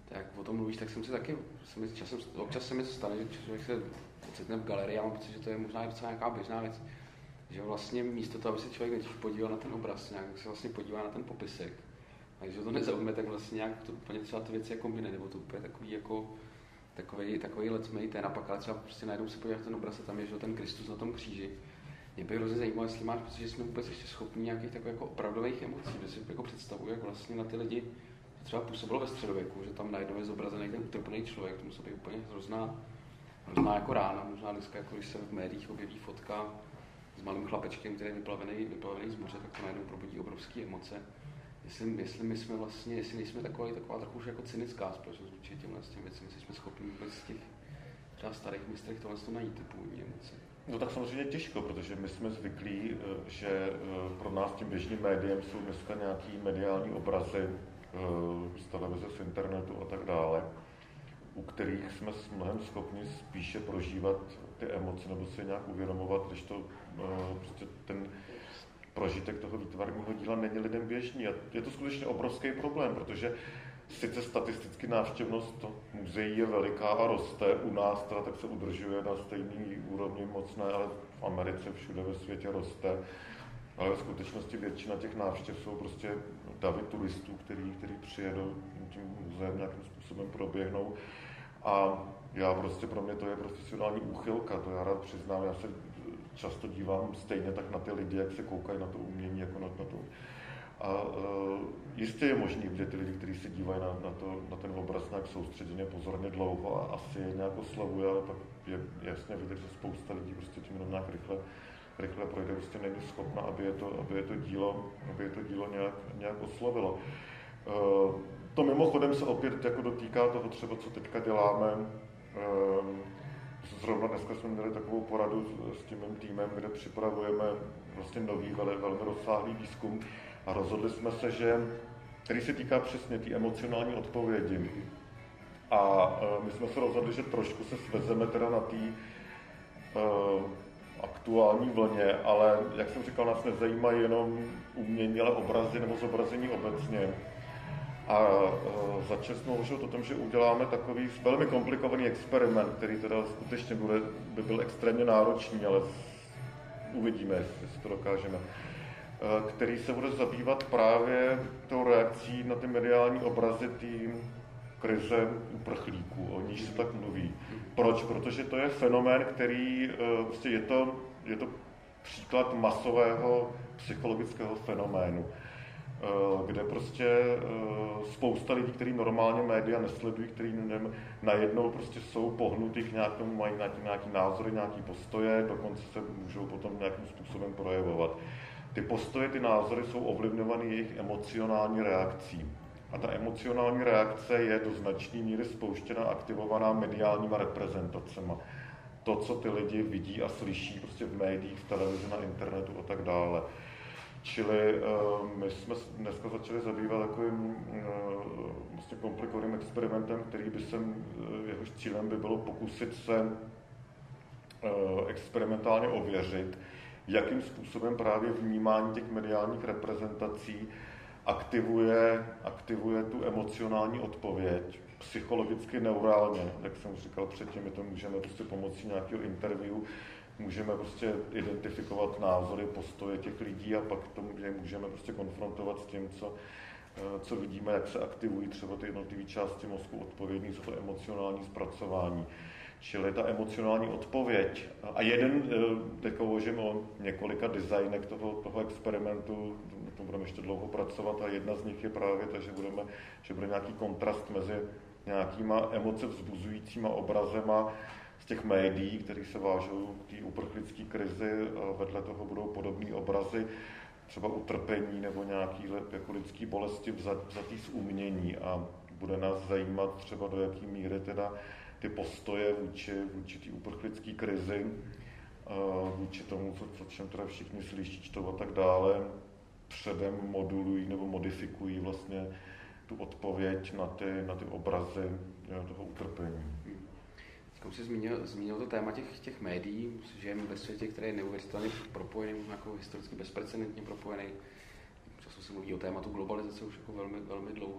tak o tom mluvíš, tak jsem si taky, občas se mi to stane, že člověk se ocitne v galerii a mám pocit, že to je možná docela nějaká běžná věc. Že vlastně místo toho, aby se člověk nejdřív podíval na ten obraz, nějak se vlastně podívá na ten popisek. A když ho to nezaujme, tak vlastně nějak to úplně třeba ty věci kombinuje, nebo to úplně takový jako takový lecmej ten a pak ale třeba prostě najednou se podívat na ten obraz a tam je, že ten Kristus na tom kříži. Mě by hrozně zajímalo, jestli máš pocit, že jsme vůbec ještě schopni nějakých takových jako opravdových emocí, že si jako představuji, jak vlastně na ty lidi to třeba působilo ve středověku, že tam najednou je zobrazený ten utrpený člověk, to musí být úplně hrozná jako rána, možná dneska, jako když se v médiích objeví fotka s malým chlapečkem, který je vyplavený z moře, tak to najednou probudí obrovské emoce. Jestli my jsme vlastně, jestli nejsme taková trochu už jako cynická společnost vůči těmhle s těm věcem, jestli jsme schopni vůbec z těch třeba starých mistrech tohle najít ty původní emoce. No tak samozřejmě těžko, protože my jsme zvyklí, že pro nás tím běžným médiem jsou dneska nějaký mediální obrazy z televize, z internetu a tak dále, u kterých jsme mnohem schopni spíše prožívat ty emoce nebo si je nějak uvědomovat, když to prostě ten prožitek toho výtvarného díla není lidem běžný. A je to skutečně obrovský problém, protože sice statisticky návštěvnost muzeí je veliká a roste, u nás teda tak se udržuje na stejný úrovni moc ne, ale v Americe všude ve světě roste. Ale v skutečnosti většina těch návštěv jsou prostě davy turistů, který přijedou tím muzeem nějakým způsobem proběhnou. A já prostě, pro mě to je profesionální úchylka, to já rád přiznám, já se často dívám stejně tak na ty lidi, jak se koukají na to umění, jako na to. A jistě je možný vidět ty lidi, kteří se dívají na ten obraz nějak soustředěně, pozorně dlouho a asi je nějak oslavuje, ale pak je jasně vidět, že spousta lidí prostě tím jenom nějak rychle projde, prostě není schopna, aby je to dílo nějak oslavilo. To mimochodem se opět jako dotýká toho třeba, co teďka děláme. Zrovna dneska jsme měli takovou poradu s tím mým týmem, kde připravujeme vlastně nový, velmi rozsáhlý výzkum a rozhodli jsme se, že který se týká přesně té emocionální odpovědi. A my jsme se rozhodli, že trošku se svezeme teda na té aktuální vlně, ale jak jsem říkal, nás nezajímají jenom umění, ale obrazy nebo zobrazení obecně. A začali jsme hovořit o tom, že uděláme takový velmi komplikovaný experiment, který teda skutečně by byl extrémně náročný, ale uvidíme, jestli to dokážeme, který se bude zabývat právě tou reakcí na ty mediální obrazy té krize uprchlíků, o níž se tak mluví. Proč? Protože to je fenomén, který prostě je to příklad masového psychologického fenoménu, kde prostě spousta lidí, kteří normálně média nesledují, kteří najednou prostě jsou pohnutí k nějakému, mají nějaký názory, nějaký postoje, dokonce se můžou potom nějakým způsobem projevovat. Ty postoje, ty názory jsou ovlivňovány jejich emocionální reakcí. A ta emocionální reakce je do značné míry spouštěna, aktivovaná mediálníma reprezentacemi. To, co ty lidi vidí a slyší prostě v médiích, v televizi, na internetu a tak dále. Čili my jsme dneska začali zabývat takovým vlastně komplikovaným experimentem, jehož cílem by bylo pokusit se experimentálně ověřit, jakým způsobem právě vnímání těch mediálních reprezentací aktivuje tu emocionální odpověď psychologicky neurálně, jak jsem říkal předtím, my to můžeme prostě pomocí nějakého interview, můžeme prostě identifikovat názory, postoje těch lidí a pak je můžeme prostě konfrontovat s tím, co vidíme, jak se aktivují třeba ty jednotlivé části mozku odpovědní za to emocionální zpracování. Čili ta emocionální odpověď. A teďka uvažujeme o několika designech toho experimentu, na tom budeme ještě dlouho pracovat a jedna z nich je právě ta, že bude nějaký kontrast mezi nějakýma emoce vzbuzujícíma obrazema z těch médií, které se vážou k té uprchlické krizi, a vedle toho budou podobné obrazy, třeba utrpení nebo nějaký jako lidský bolesti vzatý z umění a bude nás zajímat třeba do jaký míry teda ty postoje vůči té uprchlické krizi, vůči tomu, co čem teda všichni slyší, čtou a tak dále, předem modulují nebo modifikují vlastně tu odpověď na ty obrazy toho utrpení. Když jsi zmínil to téma těch médií, žijeme ve světě, který je neuvěřitelně propojený, jako historicky bezprecedentně propojený. Často se mluví o tématu globalizace už jako velmi, velmi dlouho.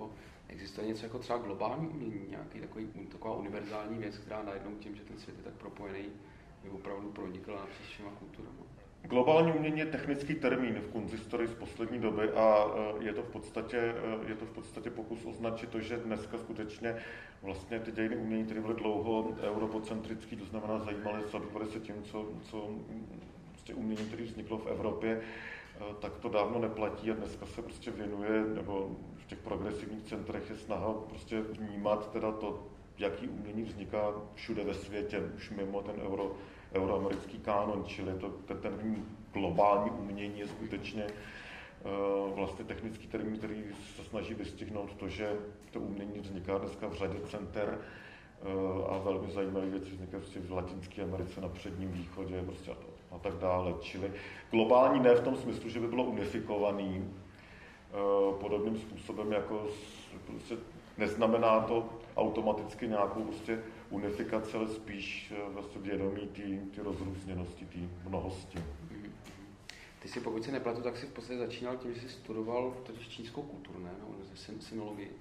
Existuje něco jako třeba globální umění, taková univerzální věc, která najednou tím, že ten svět je tak propojený, je opravdu pronikla napříč všema kulturama? Globální umění je technický termín v kunsthistorii z poslední doby a je to v podstatě pokus označit to, že dneska skutečně vlastně ty dějiny umění, které byly dlouho europocentrický, to znamená zabývali se tím, co prostě umění, které vzniklo v Evropě, tak to dávno neplatí a dneska se prostě věnuje, nebo v těch progresivních centrech je snaha prostě vnímat teda to, jaký umění vzniká všude ve světě, už mimo ten euroamerický kánon, čili ten globální umění je skutečně vlastně technický termín, který se snaží vystihnout to, že to umění vzniká dneska v řadě center a velmi zajímavé věci vznikají v Latinské Americe, na Předním východě prostě a tak dále. Čili globální ne v tom smyslu, že by bylo unifikovaný podobným způsobem, jako prostě neznamená to automaticky nějakou prostě unifikaci, ale spíš vlastně vědomí ty rozrůzněnosti, ty mnohosti. Ty si, pokud se nepletu, tak si v podstatě začínal tím, že jsi studoval totiž čínskou kulturu, ne? No, sinologii.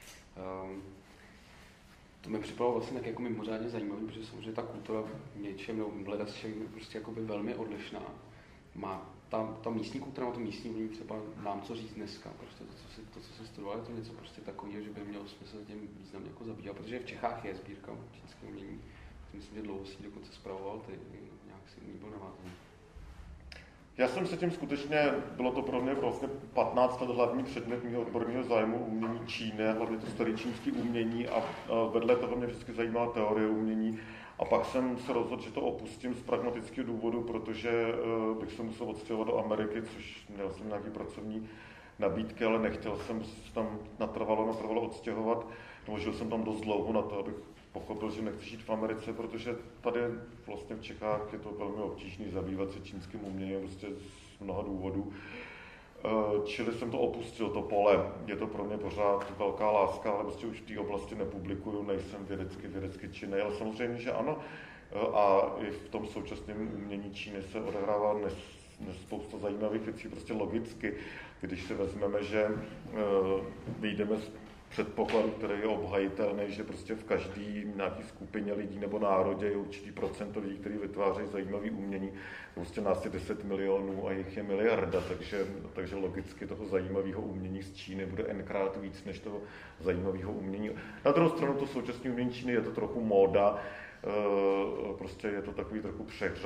To mi připadalo vlastně tak jako mimořádně zajímavý, protože samozřejmě ta kultura v něčem nebo hledačem je prostě jakoby velmi odlišná. Má ta místní kultura, to místní umění třeba nám co říct dneska. Prostě to, co se studoval, je to něco prostě takového, že by mělo smysl tím významně jako zabývat, protože v Čechách je sbírka čínského umění. Myslím, že dlouho si dokonce spravoval, ty nějak si umí byl navázaný. Já jsem se tím skutečně, bylo to pro mě vlastně 15 let hlavní předmět mého odborného zájmu umění Číny, hlavně to staré čínské umění a vedle toho mě vždycky zajímala teorie umění. A pak jsem se rozhodl, že to opustím z pragmatického důvodu, protože bych se musel odstěhovat do Ameriky, což měl jsem nějaký pracovní nabídky, ale nechtěl jsem se tam natrvalo odstěhovat. Nebo žil jsem tam dost dlouho na to, abych pochopil, že nechci žít v Americe, protože tady vlastně v Čechách je to velmi obtížné zabývat se čínským uměním prostě z mnoha důvodů. Čili jsem to opustil, to pole. Je to pro mě pořád velká láska, ale prostě už v té oblasti nepublikuju, nejsem vědecky činný, ale samozřejmě, že ano. A i v tom současném umění Číny se odehrává spousta zajímavých věcí, prostě logicky, když si vezmeme, že vyjdeme z předpokladu, který je obhajitelný, že prostě v každé nějaké skupině lidí nebo národě je určitý procento lidí, kteří vytvářejí zajímavé umění. Prostě nás je 10 milionů a jich je miliarda, takže logicky toho zajímavého umění z Číny bude nkrát víc než toho zajímavého umění. Na druhou stranu to současné umění Číny je to trochu móda, prostě je to takový trochu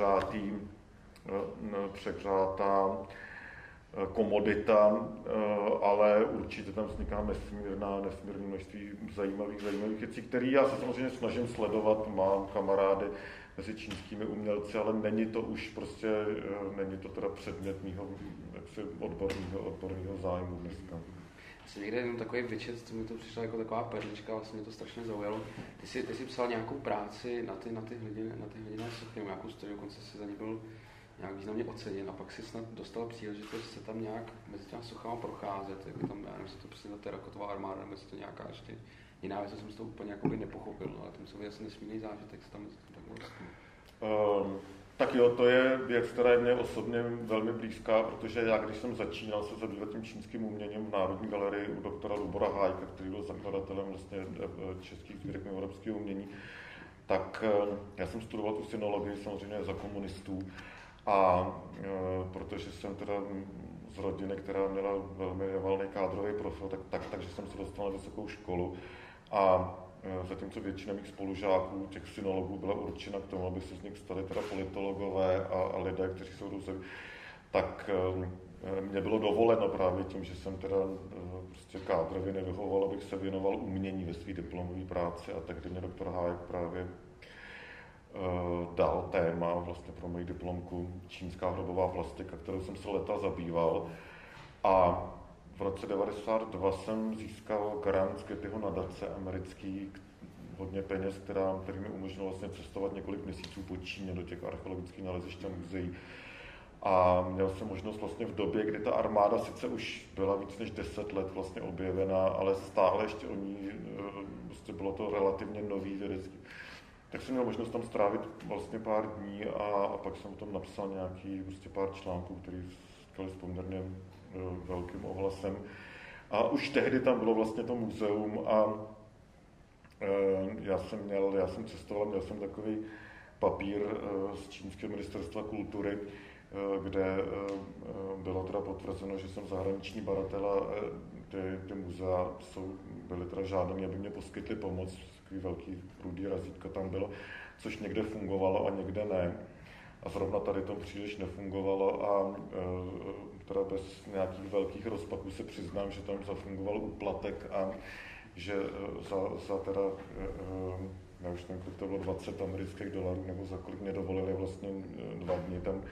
přehřátá komodita, ale určitě tam vzniká nesmírné množství zajímavých věcí, které já se samozřejmě snažím sledovat, mám kamarády mezi čínskými umělci, ale není to už prostě, není to teda předmět mýho odborného zájmu dneska. Jsem někde jenom takový vyčet, co mi to přišlo jako taková perlička, vlastně mě to strašně zaujalo. Ty jsi psal nějakou práci na ty hliněné sochy, nějakou studii, dokonce si za ně byl nějak významně oceněn a pak si snad dostal příležitost se tam nějak mezi těma sochama procházet, jako tam, já nevím, jestli to přesně ta terakotová armáda, nebo jestli to nějaká ještě jiná věc, jsem to úplně jakoby nepochopil, ale to musel být asi nesmírný zážitek se tam takhle dostat. Tak jo, to je věc, která je mě osobně velmi blízká, protože já, když jsem začínal se zabývat tím čínským uměním v Národní galerii u doktora Lubora Hájka, který byl zakladatelem vlastně českých sbírek evropského umění, tak já jsem studoval tu sinologii samozřejmě za komunistů a protože jsem teda z rodiny, která měla velmi valný kádrový profil, takže jsem se dostal na vysokou školu a zatímco většina mých spolužáků, těch synologů, byla určena k tomu, aby se z nich stali teda politologové a lidé, kteří jsou různě, tak mě bylo dovoleno právě tím, že jsem teda prostě kádrově nevyhovoval, abych se věnoval umění ve své diplomové práci a tehdy mě doktor Hájek právě dal téma vlastně pro moji diplomku čínská hrobová plastika, kterou jsem se leta zabýval a v roce 1992 jsem získal grant z Gettyho nadace americký, hodně peněz, který mi umožnil vlastně cestovat několik měsíců po Číně do těch archeologických nalezišť a muzeí. A měl jsem možnost vlastně v době, kdy ta armáda sice už byla víc než 10 let vlastně objevená, ale stále ještě o ní, vlastně bylo to relativně nový vědecký. Tak jsem měl možnost tam strávit vlastně pár dní a pak jsem tam napsal nějaký prostě pár článků, které setkali s poměrně velkým ohlasem. A už tehdy tam bylo vlastně to muzeum a já jsem cestoval, měl jsem takový papír z čínského ministerstva kultury, kde bylo teda potvrzeno, že jsem zahraniční baratel a ty muzea byly teda žádaný, aby mě poskytli pomoc, takový velký rudý razítko tam bylo, což někde fungovalo a někde ne. A zrovna tady to příliš nefungovalo a teda bez nějakých velkých rozpaků se přiznám, že tam zafungoval úplatek a že za teda, já už nevím, kolik to bylo, $20 nebo za kolik mě dovolili vlastně 2 dny tam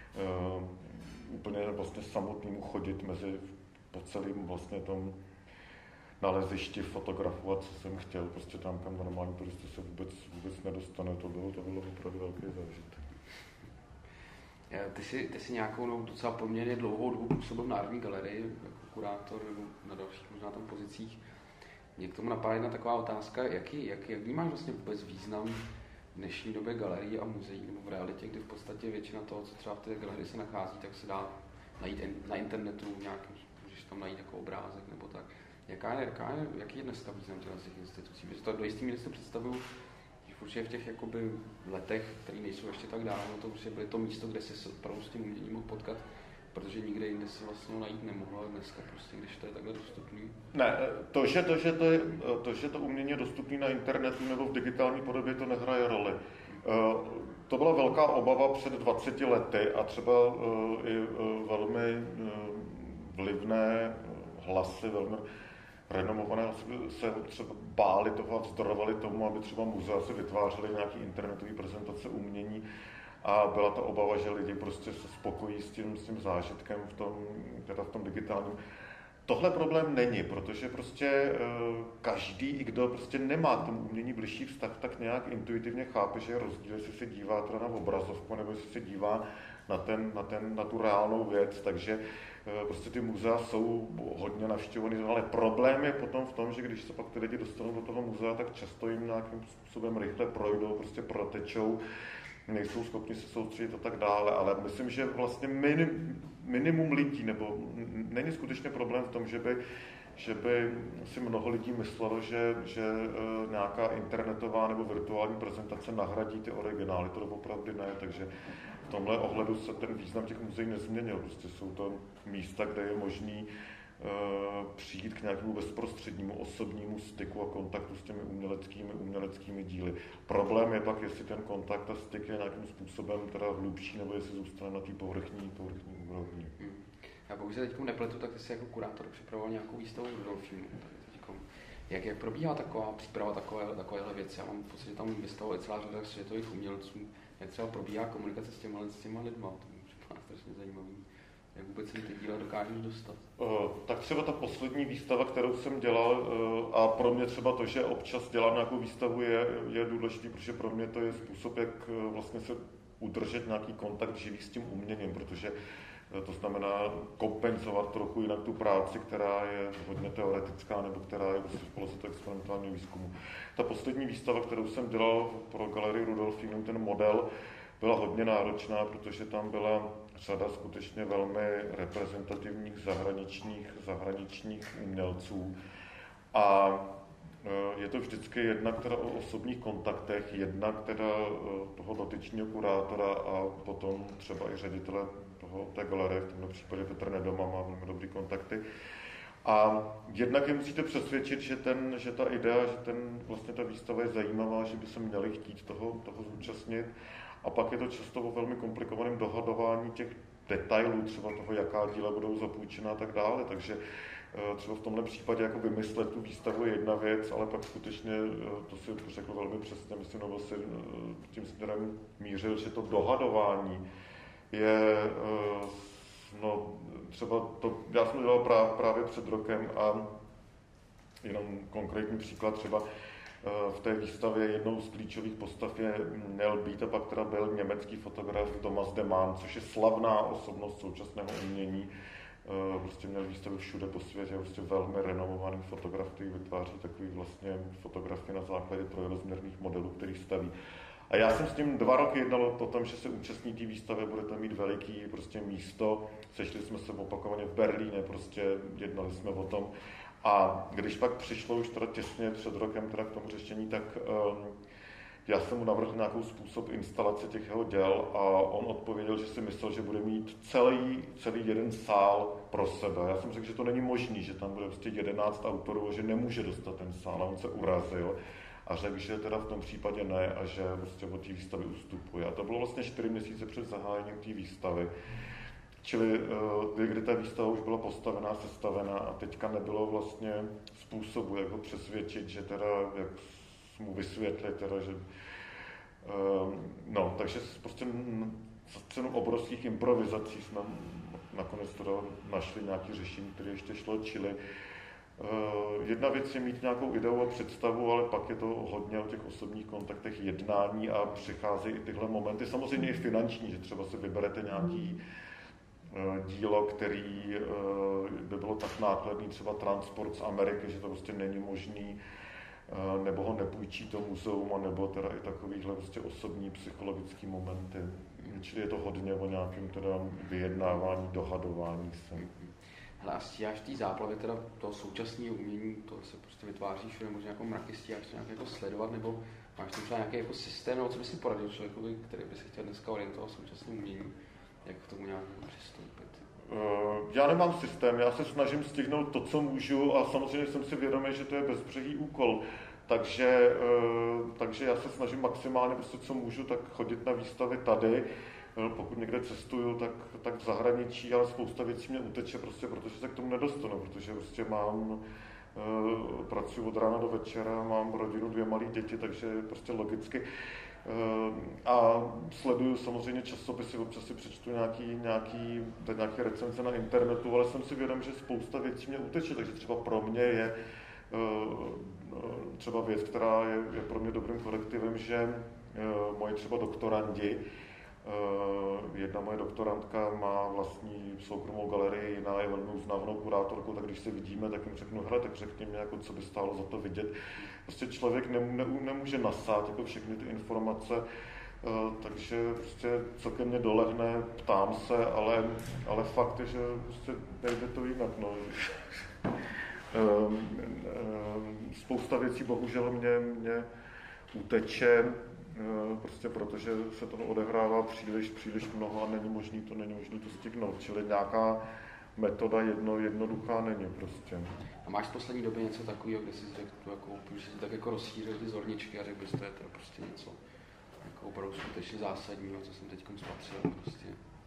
úplně vlastně samotnému chodit po celém vlastně tom nalezišti, fotografovat, co jsem chtěl, prostě tam, kam normální turisti se vůbec nedostane, to bylo opravdu velký zážitek. Ty jsi nějakou docela poměrně dlouhou dobu působil v Národní galerii jako kurátor nebo na dalších možná tam pozicích. Mě k tomu napadá jedna taková otázka, jak vnímáš vlastně vůbec význam v dnešní době galerii a muzeí nebo v realitě, kdy v podstatě většina toho, co třeba v té galerii se nachází, tak se dá najít na internetu nějakým, můžeš tam najít jako obrázek nebo tak. Jaký je dneska význam těch institucí? Protože to do jistý míry si představuju, že určitě v těch jakoby letech, které nejsou ještě tak dávno, to určitě bylo to místo, kde se opravdu s tím uměním mohl potkat, protože nikde jinde se vlastně najít nemohlo, ale dneska prostě, když to je takhle dostupný. Ne, že to umění je dostupné na internetu nebo v digitální podobě, to nehraje roli. To byla velká obava před 20 lety a třeba i velmi vlivné hlasy, velmi renomované se třeba báli toho a vzdorovali tomu, aby třeba muzea se vytvářely nějaké internetové prezentace umění a byla ta obava, že lidi prostě se spokojí s tím zážitkem v tom digitálním. Tohle problém není, protože prostě každý, i kdo prostě nemá k tomu umění bližší vztah, tak nějak intuitivně chápe, že je rozdíl, jestli se dívá teda na obrazovku, nebo jestli se dívá na tu reálnou věc, takže prostě ty muzea jsou hodně navštěvovaný, ale problém je potom v tom, že když se pak ty lidi dostanou do toho muzea, tak často jim nějakým způsobem rychle projdou, prostě protečou, nejsou schopni se soustředit a tak dále, ale myslím, že vlastně minimum lidí, nebo není skutečně problém v tom, že by si mnoho lidí myslelo, že nějaká internetová nebo virtuální prezentace nahradí ty originály, to opravdu ne, takže v tomhle ohledu se ten význam těch muzeí nezměnil, prostě jsou to místa, kde je možný přijít k nějakému bezprostřednímu osobnímu styku a kontaktu s těmi uměleckými díly. Problém je pak, jestli ten kontakt a styk je nějakým způsobem teda hlubší, nebo jestli zůstane na té povrchní úrovni. Já pokud se teď nepletu, tak ty jsi jako kurátor připravoval nějakou výstavu Rudolfínu. Jak probíhá taková příprava takovéhle věci? Já mám pocit, že tam vystavuje celá řada světových umělců. Jak třeba probíhá komunikace s těma lidma? To mě připadá strašně zajímavý. Jak vůbec se ty díla dokážeš dostat? Tak třeba ta poslední výstava, kterou jsem dělal, a pro mě třeba to, že občas dělám nějakou výstavu, je důležitý, protože pro mě to je způsob, jak vlastně se udržet nějaký kontakt živý s tím uměním, protože to znamená kompenzovat trochu jinak tu práci, která je hodně teoretická, nebo která je v polosetu experimentálního výzkumu. Ta poslední výstava, kterou jsem dělal pro galerii Rudolfínum, ten model, byla hodně náročná, protože tam byla řada skutečně velmi reprezentativních zahraničních umělců. A je to vždycky jednak teda o osobních kontaktech, jednak teda toho dotyčního kurátora a potom třeba i ředitele té galerie, v tomto případě Petr Nedoma má velmi dobrý kontakty. A jednak je musíte přesvědčit, že ta idea, že vlastně ta výstava je zajímavá, že by se měli chtít toho zúčastnit. A pak je to často o velmi komplikovaném dohadování těch detailů, třeba toho, jaká díla budou zapůjčena a tak dále. Takže třeba v tomhle případě jako vymyslet tu výstavu je jedna věc, ale pak skutečně, to si řekl velmi přesně, myslím, nebo si tím směrem mířil, že to dohadování je, no třeba to, já jsem to dělal právě před rokem a jenom konkrétní příklad třeba, v té výstavě jednou z klíčových postav je Nel Beat a pak teda byl německý fotograf Thomas de Man, což je slavná osobnost současného umění. Prostě měl výstavy všude po světě, prostě velmi renomovaný fotograf, který vytváří takový vlastně fotografie na základě trojrozměrných modelů, který staví. A já jsem s ním 2 roky jednal o tom, že se účastní té výstavy, budete mít veliký prostě místo. Sešli jsme se opakovaně v Berlíně, prostě jednali jsme o tom. A když pak přišlo už teda těsně před rokem teda k tomu řešení, tak já jsem mu navrhl nějakou způsob instalace těch jeho děl a on odpověděl, že si myslel, že bude mít celý jeden sál pro sebe. Já jsem řekl, že to není možný, že tam bude prostě 11 autorů a že nemůže dostat ten sál a on se urazil a řekl, že teda v tom případě ne a že prostě od té výstavy ustupuje. A to bylo vlastně 4 měsíce před zahájením té výstavy. Čili kdy ta výstava už byla postavená, sestavená a teďka nebylo vlastně způsobu, jak ho přesvědčit, že teda, jak mu vysvětlit, teda, že no, takže prostě za cenu obrovských improvizací jsme nakonec teda našli nějaké řešení, které ještě šlo, čili jedna věc je mít nějakou ideu a představu, ale pak je to hodně o těch osobních kontaktech, jednání a přicházejí i tyhle momenty, samozřejmě i finanční, že třeba si vyberete nějaký dílo, který by bylo tak nákladný, třeba transport z Ameriky, že to prostě není možný, nebo ho nepůjčí to muzeum, nebo teda i takovýhle prostě osobní psychologický momenty. Čili je to hodně o nějakém teda vyjednávání, dohadování se. Hele, a stíháš v té záplavě teda toho současného umění, to se prostě vytváříš, nebo nějakou mraky stíháš to nějak jako sledovat, nebo máš tam třeba nějaký jako systém, nebo co by si poradil člověkovi, který by se chtěl dneska orientovat v současném umění, jak k tomu nějak přistoupit? Já nemám systém, já se snažím stihnout to, co můžu a samozřejmě jsem si vědomý, že to je bezbřehý úkol. Takže já se snažím maximálně, prostě, co můžu, tak chodit na výstavy tady. Pokud někde cestuju, tak v zahraničí, ale spousta věcí mě uteče, prostě, protože se k tomu nedostanu, protože prostě pracuji od rána do večera, mám rodinu, 2 malé děti, takže prostě logicky. A sleduju samozřejmě časopisy, občas si přečtu nějaké recenze na internetu, ale jsem si vědom, že spousta věcí mě uteče, takže třeba pro mě je třeba věc, která je pro mě dobrým korektivem, že moje třeba doktorandi, jedna moje doktorantka má vlastní soukromou galerii, jiná je velmi uznávanou kurátorkou, tak když se vidíme, tak jim řeknu, hele, tak řekni mi, jako, co by stálo za to vidět. Prostě člověk nemůže nasát jako všechny ty informace, takže prostě co ke mně dolehne, ptám se, ale fakt je, že prostě nejde to jinak. No. Spousta věcí bohužel mě uteče, prostě protože se toho odehrává příliš mnoho a není možné to stihnout, čili nějaká metoda jednoduchá není prostě. A máš v poslední době něco takového, kde jsi řekl, jako, že jsi tak jako rozšířil ty zorničky a řekl bys, to je teda prostě něco jako opravdu skutečně zásadního, co jsem teď spatřil prostě?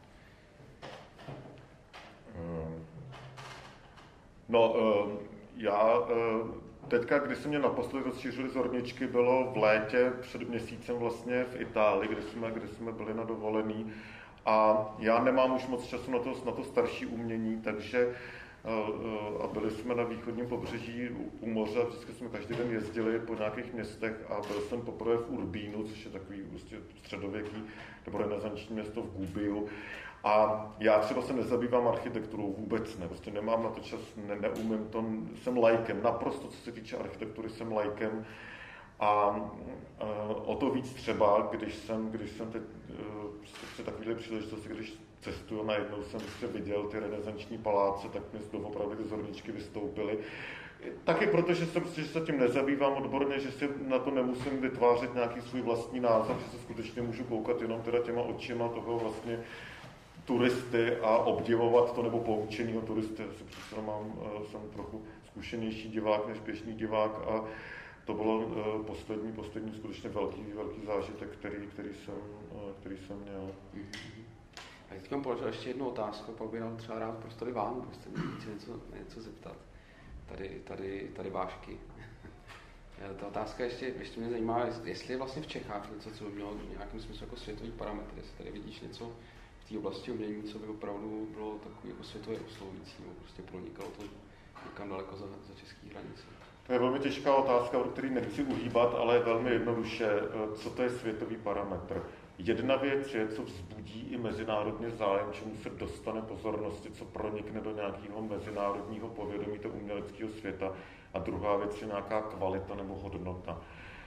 Já teďka, když se mě naposledy rozšířily zorničky, bylo v létě před měsícem vlastně v Itálii, kde jsme byli na dovolený. A já nemám už moc času na to starší umění, takže a byli jsme na východním pobřeží u moře a vždycky jsme každý den jezdili po nějakých městech a byl jsem poprvé v Urbínu, což je takový prostě středověký nebo renesanční město v Gubiu. A já třeba se nezabývám architekturou vůbec ne, prostě nemám na to čas, neumím to, jsem laikem, naprosto co se týče architektury jsem laikem. A o to víc třeba, když jsem teď při takovéhle příležitosti, když cestuju, najednou jsem prostě viděl ty renesanční paláce, tak mi z toho opravdu ty zorničky vystoupily. Taky protože že se tím nezabývám odborně, že si na to nemusím vytvářet nějaký svůj vlastní názor, že se skutečně můžu koukat jenom teda těma očima toho vlastně turisty a obdivovat to, nebo poučenýho turisty. Jsem trochu zkušenější divák než běžný divák a to bylo poslední skutečně velký zážitek, který jsem měl. A teď mám položil ještě jednu otázku, pak bych dal třeba rád prostory vám, byste mě něco zeptat. Tady vášky. Ta otázka ještě mě zajímá, jestli je vlastně v Čechách něco, co by mělo v nějakém smyslu jako světový parametr, jestli tady vidíš něco v té oblasti umění, co by opravdu bylo takový jako světově oslovující, nebo prostě pronikalo to někam daleko za český hranice. To je velmi těžká otázka, o který nechci uhýbat, ale velmi jednoduše, co to je světový parametr. Jedna věc je, co vzbudí i mezinárodně zájem, čemu se dostane pozornosti, co pronikne do nějakého mezinárodního povědomí toho uměleckého světa. A druhá věc je nějaká kvalita nebo hodnota.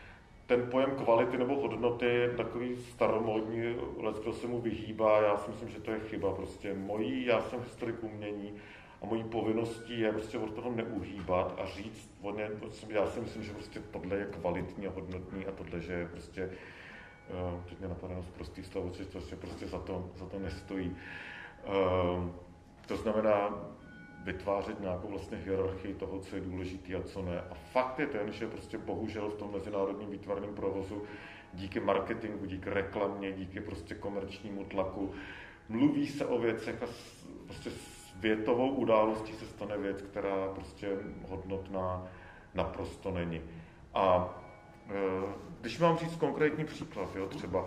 ten pojem kvality nebo hodnoty je takový staromódní, kdo se mu vyhýbá, já si myslím, že to je chyba. Prostě já jsem historik umění a mojí povinností je prostě od toho neuhýbat a říct, já si myslím, že prostě tohle je kvalitní a hodnotný a tohle, že je prostě, teď mě napadá prostý slovo, že to prostě za to nestojí. To znamená vytvářet nějakou vlastně hierarchii toho, co je důležité a co ne. A fakt je ten, že prostě bohužel v tom mezinárodním výtvarném provozu díky marketingu, díky reklamě, díky prostě komerčnímu tlaku mluví se o věcech a prostě světovou událostí se stane věc, která prostě hodnotná naprosto není. A když mám říct konkrétní příklad, jo, třeba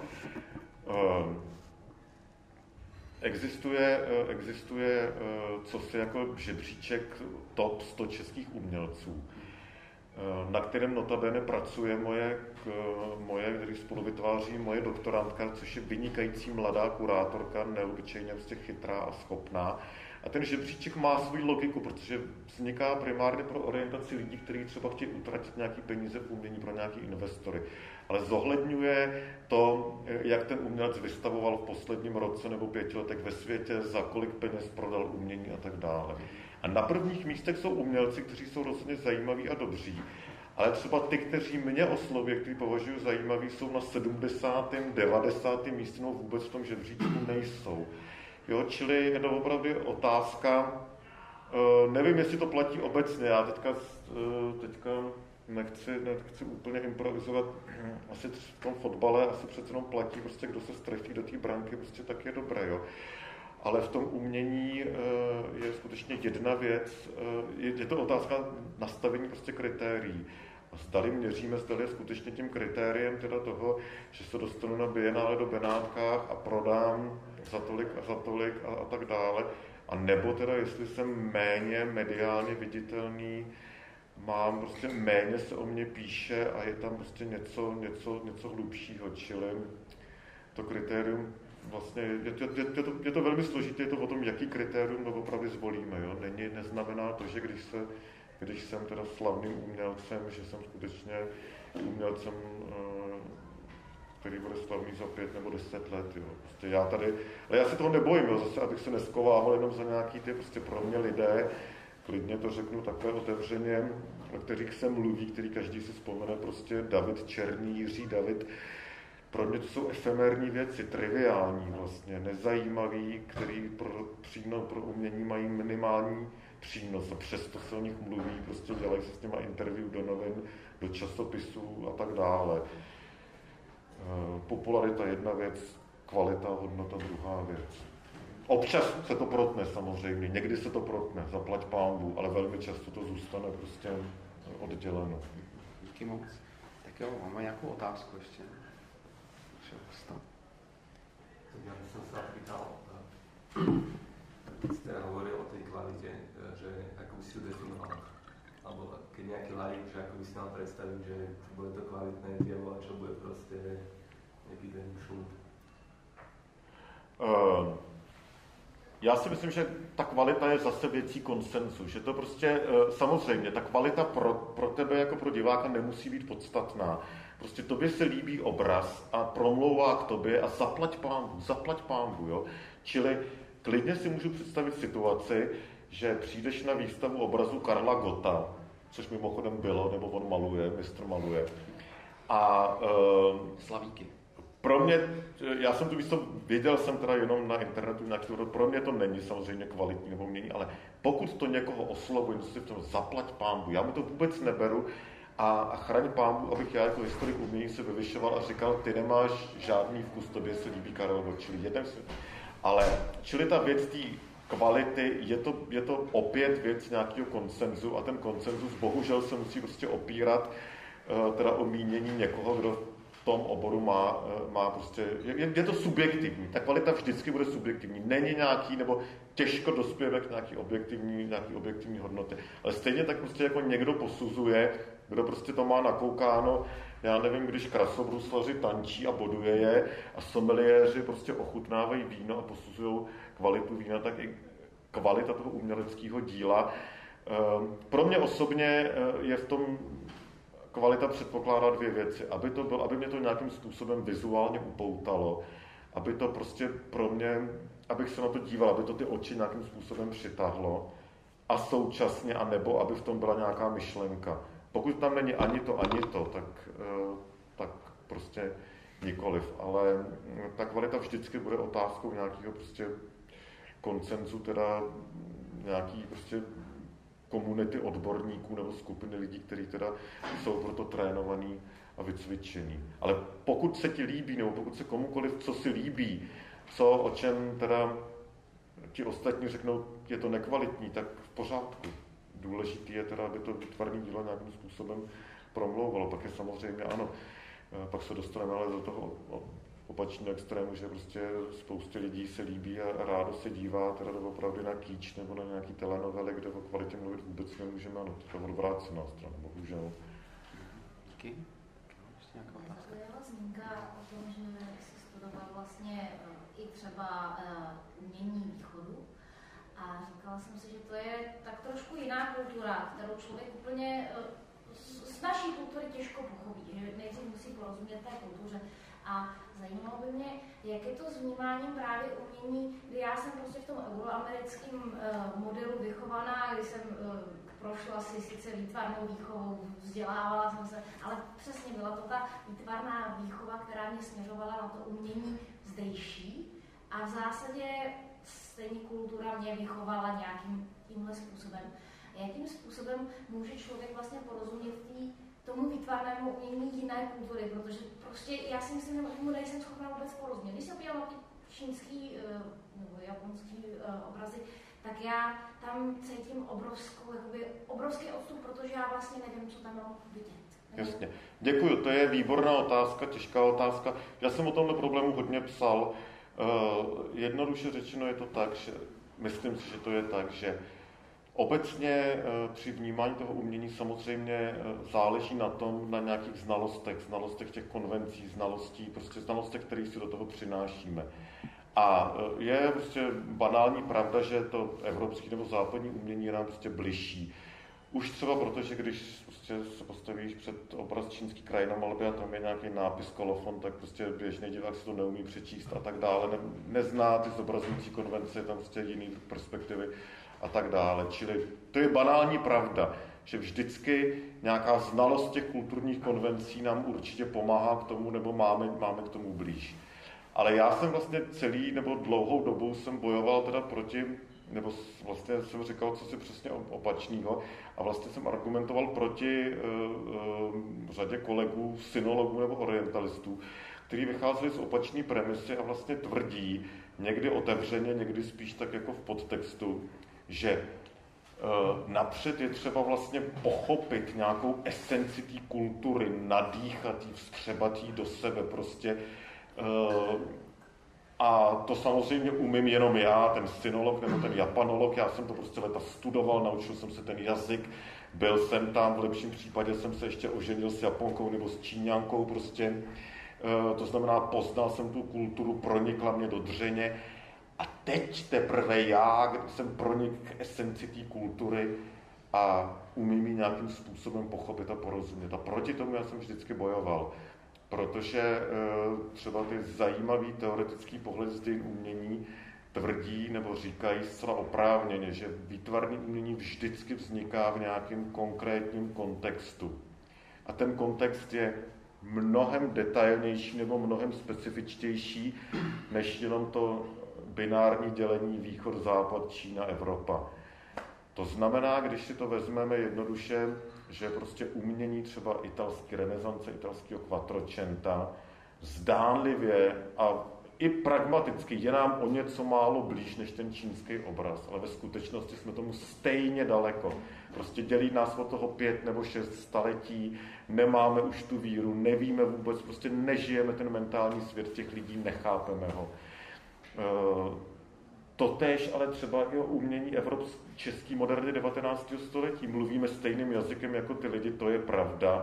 existuje cosi jako žebříček top 100 českých umělců, na kterém notabene pracuje moje, který spolu vytváří moje doktorantka, což je vynikající mladá kurátorka, neobyčejně prostě chytrá a schopná. A ten žebříček má svou logiku, protože vzniká primárně pro orientaci lidí, kteří třeba chtějí utratit nějaký peníze v umění pro nějaký investory. Ale zohledňuje to, jak ten umělec vystavoval v posledním roce nebo 5 letech ve světě, za kolik peněz prodal umění a tak dále. A na prvních místech jsou umělci, kteří jsou rozhodně zajímaví a dobří, ale třeba ty, kteří mě osloví, kteří považuji zajímavý, jsou na 70., 90. místě, no vůbec v tom žebříčku nejsou. Jo, čili je to opravdu otázka, nevím, jestli to platí obecně, já teďka nechci úplně improvizovat, asi v tom fotbale asi přece jenom platí, prostě kdo se strefí do té branky, prostě tak je dobré, jo. Ale v tom umění je skutečně jedna věc, je to otázka nastavení prostě kritérií. Zdali měříme, zdali je skutečně tím kritériem teda toho, že se dostanu na Bienále do Benátkách a prodám za tolik a tak dále. A nebo teda, jestli jsem méně mediálně viditelný, mám prostě méně se o mě píše a je tam prostě něco hlubšího, čili to kritérium vlastně, je to velmi složité, je to o tom, jaký kritérium opravdu zvolíme, jo? Neznamená to, že když jsem teda slavným umělcem, že jsem skutečně umělcem, který bude slavný za 5 nebo 10 let. Jo. Prostě ale já se toho nebojím, jo, zase, abych se neskovával jenom za nějaký ty prostě pro mě lidé, klidně to řeknu takhle otevřeně, o kterých se mluví, který každý si vzpomene, prostě David Černý, Jiří David. Pro mě to jsou efemérní věci, triviální vlastně, nezajímavý, který pro umění mají minimální přínos a přesto se o nich mluví, prostě dělají se s těma interview do novin, do časopisů a tak dále. Popularita jedna věc, kvalita, hodnota druhá věc. Občas se to protne samozřejmě, někdy se to protne, zaplať pánbůh, ale velmi často to zůstane prostě odděleno. Díky moc. Tak jo, máme nějakou otázku ještě. Ja by som sa pýtal, keď ste hovorili o tej kvalite, že ako by si ju definoval, alebo keď nejaký laik, že ako by si mal predstaviť, že bude to kvalitné dielo a čo bude proste nejaký ten šum. Já si myslím, že ta kvalita je zase věcí konsenzu, že to prostě samozřejmě, ta kvalita pro tebe jako pro diváka nemusí být podstatná. Prostě tobě se líbí obraz a promlouvá k tobě a zaplať pánbůh, jo. Čili klidně si můžu představit situaci, že přijdeš na výstavu obrazu Karla Gotta, což mimochodem bylo, nebo on maluje, mistr maluje. A Slavíky. Pro mě, já jsem tu výstavu věděl jsem teda jenom na internetu nějaký, pro mě to není samozřejmě kvalitní nebo umění, ale pokud to někoho oslovuje, si v tom zaplať pánbůh, já mu to vůbec neberu a chraň pánbůh, abych já jako historik umění se vyvyšoval a říkal, ty nemáš žádný vkus, tobě se líbí Karel Gott, čili ta věc té kvality, je to opět věc nějakého konsenzu a ten konsenzus bohužel se musí prostě opírat teda o mínění někoho, kdo v tom oboru má prostě, je to subjektivní, ta kvalita vždycky bude subjektivní, není nějaký, nebo těžko dospějeme k nějaký objektivní hodnoty, ale stejně tak prostě jako někdo posuzuje, kdo prostě to má nakoukáno, já nevím, když krasobruslaři tančí a boduje je a someliéři prostě ochutnávají víno a posuzují kvalitu vína, tak i kvalita toho uměleckého díla. Pro mě osobně je v tom kvalita předpokládá dvě věci. Aby mě to nějakým způsobem vizuálně upoutalo, aby to prostě pro mě, abych se na to díval, aby to ty oči nějakým způsobem přitáhlo a současně, anebo aby v tom byla nějaká myšlenka. Pokud tam není ani to, tak prostě nikoliv. Ale ta kvalita vždycky bude otázkou nějakého prostě konsenzu, teda nějaký prostě komunity odborníků nebo skupiny lidí, kteří teda jsou proto trénovaní a vycvičení. Ale pokud se ti líbí, nebo pokud se komukoliv co si líbí, o čem teda ti ostatní řeknou, je to nekvalitní, tak v pořádku. Důležitý je teda, aby to výtvarné dílo nějakým způsobem promlouvalo. Pak je samozřejmě ano, pak se dostaneme ale do toho opačného extrému, že prostě spoustě lidí se líbí a rádo se dívá teda opravdu na kýč nebo na nějaký telenovely, kde o kvalitě mluvit vůbec nemůžeme, ano, to je odvrácená strana, bohužel. Díky. Byla zmínka o tom, že jsi studoval vlastně i třeba umění východu a říkala jsem si, že to je tak trošku jiná kultura, kterou člověk úplně z naší kultury těžko pochopí, že nejdřív musí porozumět té kultuře. A zajímalo by mě, jak je to s vnímáním právě umění, kdy já jsem prostě v tom euroamerickém modelu vychovaná, kdy jsem prošla si sice výtvarnou výchovou, vzdělávala jsem se, ale přesně byla to ta výtvarná výchova, která mě směřovala na to umění zdejší a v zásadě stejně kultura mě vychovala nějakým tímhle způsobem. Jakým způsobem může člověk vlastně porozumět tomu výtvarnému umění jiné kultury, protože prostě já si myslím, že tomu nejsem schopná vůbec porozumět. Když se podívám na ty čínský nebo japonský obrazy, tak já tam cítím obrovský odstup, protože já vlastně nevím, co tam mám vidět. Jasně. Děkuju, to je výborná otázka, těžká otázka. Já jsem o tomhle problému hodně psal. Jednoduše řečeno je to tak, že myslím si, že to je tak, že obecně při vnímání toho umění samozřejmě záleží na tom, na nějakých znalostech těch konvencí, znalostech, které si do toho přinášíme. A je prostě banální pravda, že to evropské nebo západní umění je nám prostě bližší. Už třeba proto, že když prostě se postavíš před obraz čínský krajinomalby a tam je nějaký nápis kolofon, tak prostě běžný divák si to neumí přečíst a tak dále. Nezná ty zobrazující konvence, tam prostě jiný perspektivy a tak dále. Čili to je banální pravda, že vždycky nějaká znalost těch kulturních konvencí nám určitě pomáhá k tomu, nebo máme k tomu blíž. Ale já jsem vlastně dlouhou dobu jsem bojoval teda proti, nebo vlastně jsem říkal, co si přesně opačného, a vlastně jsem argumentoval proti řadě kolegů, synologů nebo orientalistů, kteří vycházeli z opačné premisy a vlastně tvrdí, někdy otevřeně, někdy spíš tak jako v podtextu, že napřed je třeba vlastně pochopit nějakou esenci té kultury, nadýchat jí, vstřebat jí do sebe prostě. A to samozřejmě umím jenom já, ten synolog nebo ten japanolog, já jsem to prostě leta studoval, naučil jsem se ten jazyk, byl jsem tam, v lepším případě jsem se ještě oženil s Japonkou nebo s Číňankou prostě, to znamená poznal jsem tu kulturu, pronikla mě do dřeně a teď teprve já jsem pronik k esenci té kultury a umím ji nějakým způsobem pochopit a porozumět. A proti tomu já jsem vždycky bojoval. Protože třeba ty zajímavý teoretický pohled z dějin umění tvrdí nebo říkají zcela oprávněně, že výtvarné umění vždycky vzniká v nějakém konkrétním kontextu. A ten kontext je mnohem detailnější nebo mnohem specifičtější, než jenom to binární dělení východ, západ, Čína, Evropa. To znamená, když si to vezmeme jednoduše, že prostě umění třeba italské renesance, italského quattrocenta, zdánlivě a i pragmaticky je nám o něco málo blíž než ten čínský obraz, ale ve skutečnosti jsme tomu stejně daleko. Prostě dělí nás od toho 5 nebo 6 staletí, nemáme už tu víru, nevíme vůbec, prostě nežijeme ten mentální svět těch lidí, nechápeme ho. Totéž ale třeba i o umění český moderny 19. století. Mluvíme stejným jazykem jako ty lidi, to je pravda.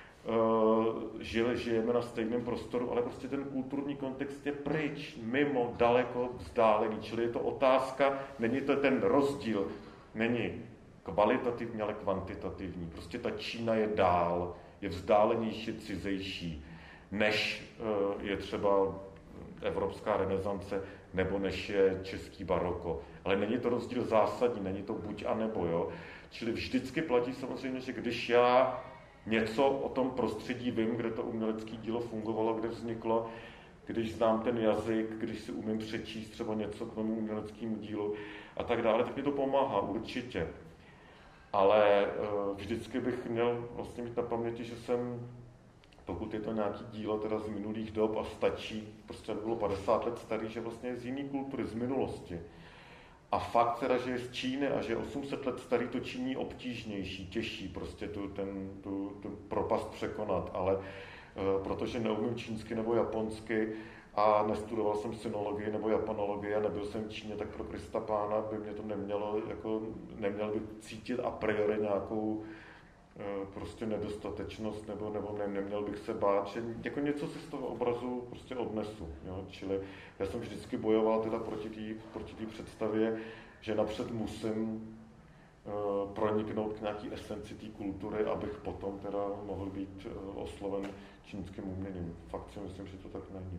Žijeme na stejném prostoru, ale prostě ten kulturní kontext je pryč, mimo, daleko vzdálený. Čili je to otázka, není to ten rozdíl, není kvalitativní, ale kvantitativní. Prostě ta Čína je dál. je vzdálenější, cizejší, než je třeba evropská renesance, nebo než je český baroko. Ale není to rozdíl zásadní, není to buď a nebo, jo. Čili vždycky platí samozřejmě, že když já něco o tom prostředí vím, kde to umělecké dílo fungovalo, kde vzniklo, když znám ten jazyk, když si umím přečíst třeba něco k tomu uměleckému dílu a tak dále, tak mi to pomáhá určitě. Ale vždycky bych měl vlastně mít na paměti, že jsem, pokud je to nějaký dílo teda z minulých dob a stačí, prostě by bylo 50 let starý, že vlastně je z jiný kultury, z minulosti. A fakt teda, že je z Číny a že je 800 let starý, to činí obtížnější, těžší prostě tu propast překonat, ale protože neumím čínsky nebo japonsky a nestudoval jsem sinologii nebo japanologii a nebyl jsem v Číně, tak pro Krista Pána by mě to nemělo, jako neměl bych cítit a priori nějakou prostě nedostatečnost nebo neměl bych se bát, že jako něco si z toho obrazu prostě odnesu. Jo? Čili já jsem vždycky bojoval teda proti té představě, že napřed musím proniknout k nějaký esenci té kultury, abych potom teda mohl být osloven čínským uměním. Fakt si myslím, že to tak není.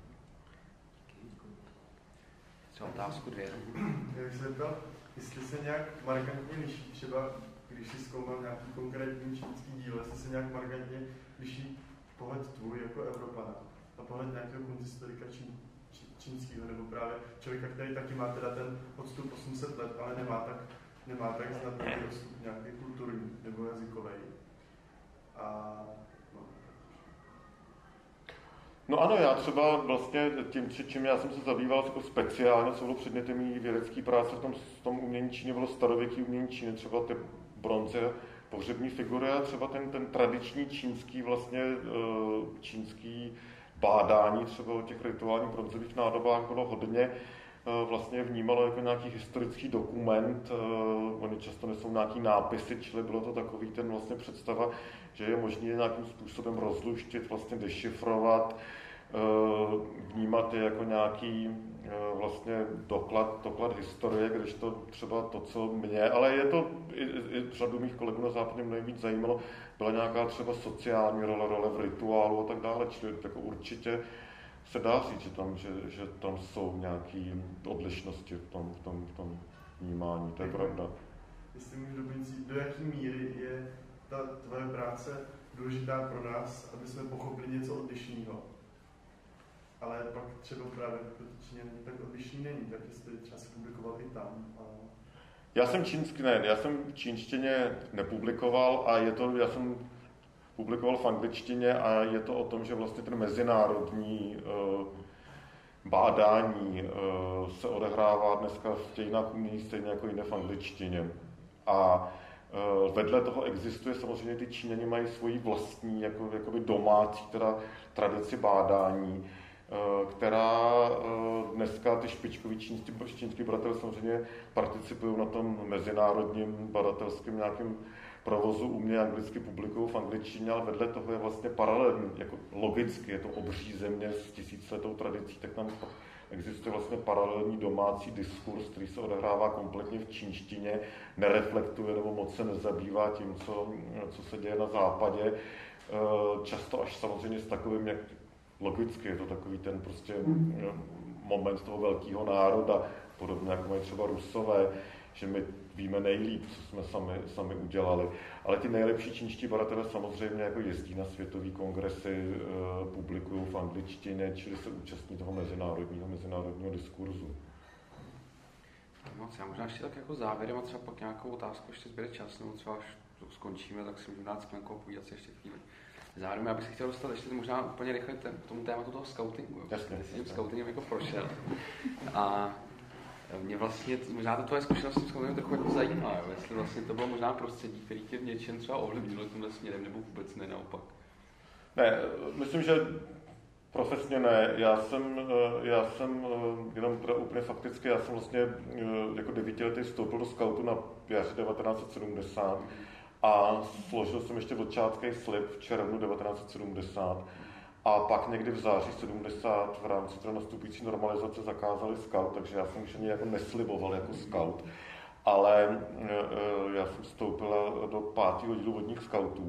Třeba otázku 2. Já bych se zeptal, jestli se nějak markantně liší, třeba když si zkoumám nějaký konkrétní čínský dílo, jestli se nějak markantně liší pohled tvůj jako Evropana a pohled nějakého kunsthistorika čínského, nebo právě člověka, který taky má teda ten odstup 800 let, ale nemá tak snadný odstup nějaký kulturní nebo jazykový. No ano, já třeba vlastně tím, čím já jsem se zabýval jako speciálně, co bylo předmětem mý vědecké práce v tom umění Číny, bylo starověký umění Číny, třeba ty bronze, pohřební figury a třeba ten tradiční čínský vlastně čínský bádání třeba o těch rituálních bronzových nádobách bylo hodně vlastně vnímalo jako nějaký historický dokument, oni často nesou nějaký nápisy, čili bylo to takový ten vlastně představa, že je možné nějakým způsobem rozluštit, vlastně dešifrovat, vnímat je jako nějaký vlastně doklad historie, když to třeba to, co mě, ale je to i řadu mých kolegů na západě mnohem víc zajímalo, byla nějaká třeba sociální role v rituálu a tak dále, čili jako určitě se dá říct, že tam jsou nějaké odlišnosti v tom vnímání, to je pravda. Jestli můžu doplnit, do jaké míry je ta tvoje práce důležitá pro nás, aby jsme pochopili něco odlišného. Ale pak třeba právě skutečně tak odlišný není, tak jestli třeba se publikoval i tam. Já jsem v čínštině nepublikoval a já jsem publikoval v angličtině a je to o tom, že vlastně ten mezinárodní bádání se odehrává dneska v dějinách umění stejně jako jinde v angličtině. A vedle toho existuje samozřejmě, ty Číňani mají svoji vlastní jakoby domácí teda tradici bádání, která dneska ty špičkoví čínský badatel samozřejmě participují na tom mezinárodním badatelském nějakém provozu, umějí anglicky, publikují v angličtině, ale vedle toho je vlastně paralelní, jako logicky, je to obří země s tisíciletou tradicí, tak tam existuje vlastně paralelní domácí diskurs, který se odehrává kompletně v čínštině, nereflektuje nebo moc se nezabývá tím, co se děje na západě. Často až samozřejmě s takovým, jak logicky je to takový ten prostě moment toho velkého národa, podobně jako mají třeba Rusové, že my víme nejlíp, co jsme sami udělali. Ale ty nejlepší čínští badatelé samozřejmě jako jezdí na světové kongresy, publikují v angličtině, čili se účastní toho mezinárodního diskurzu. Moc, já možná ještě tak jako závěrem a třeba pak nějakou otázku ještě zbyde čas, nebo třeba až skončíme, tak si můžeme dát sklenku a povídat si ještě chvíli. Zároveň já bych si chtěl dostat ještě možná úplně rychle k tomu tématu toho scoutingu. Jasně. Ty jsi tím scoutingem jako prošel. A mě vlastně, možná ta tvoje zkušenost s tím scoutingem trochu jako zajímá, jo? Jestli vlastně to bylo možná prostředí, který tě v něčem třeba ovlivnilo tímhle směrem, nebo vůbec ne, naopak. Ne, myslím, že profesně ne. Já jsem jenom teda úplně fakticky, já jsem vlastně jako 9letý vstoupil do skautu na jaře 1970 a složil jsem ještě vočácký slib v červnu 1970 a pak někdy v září 70 v rámci teda nastupující normalizace zakázali skaut, takže já jsem už ani jako nesliboval jako skaut, ale já jsem vstoupil do 5. dílu vodních skautů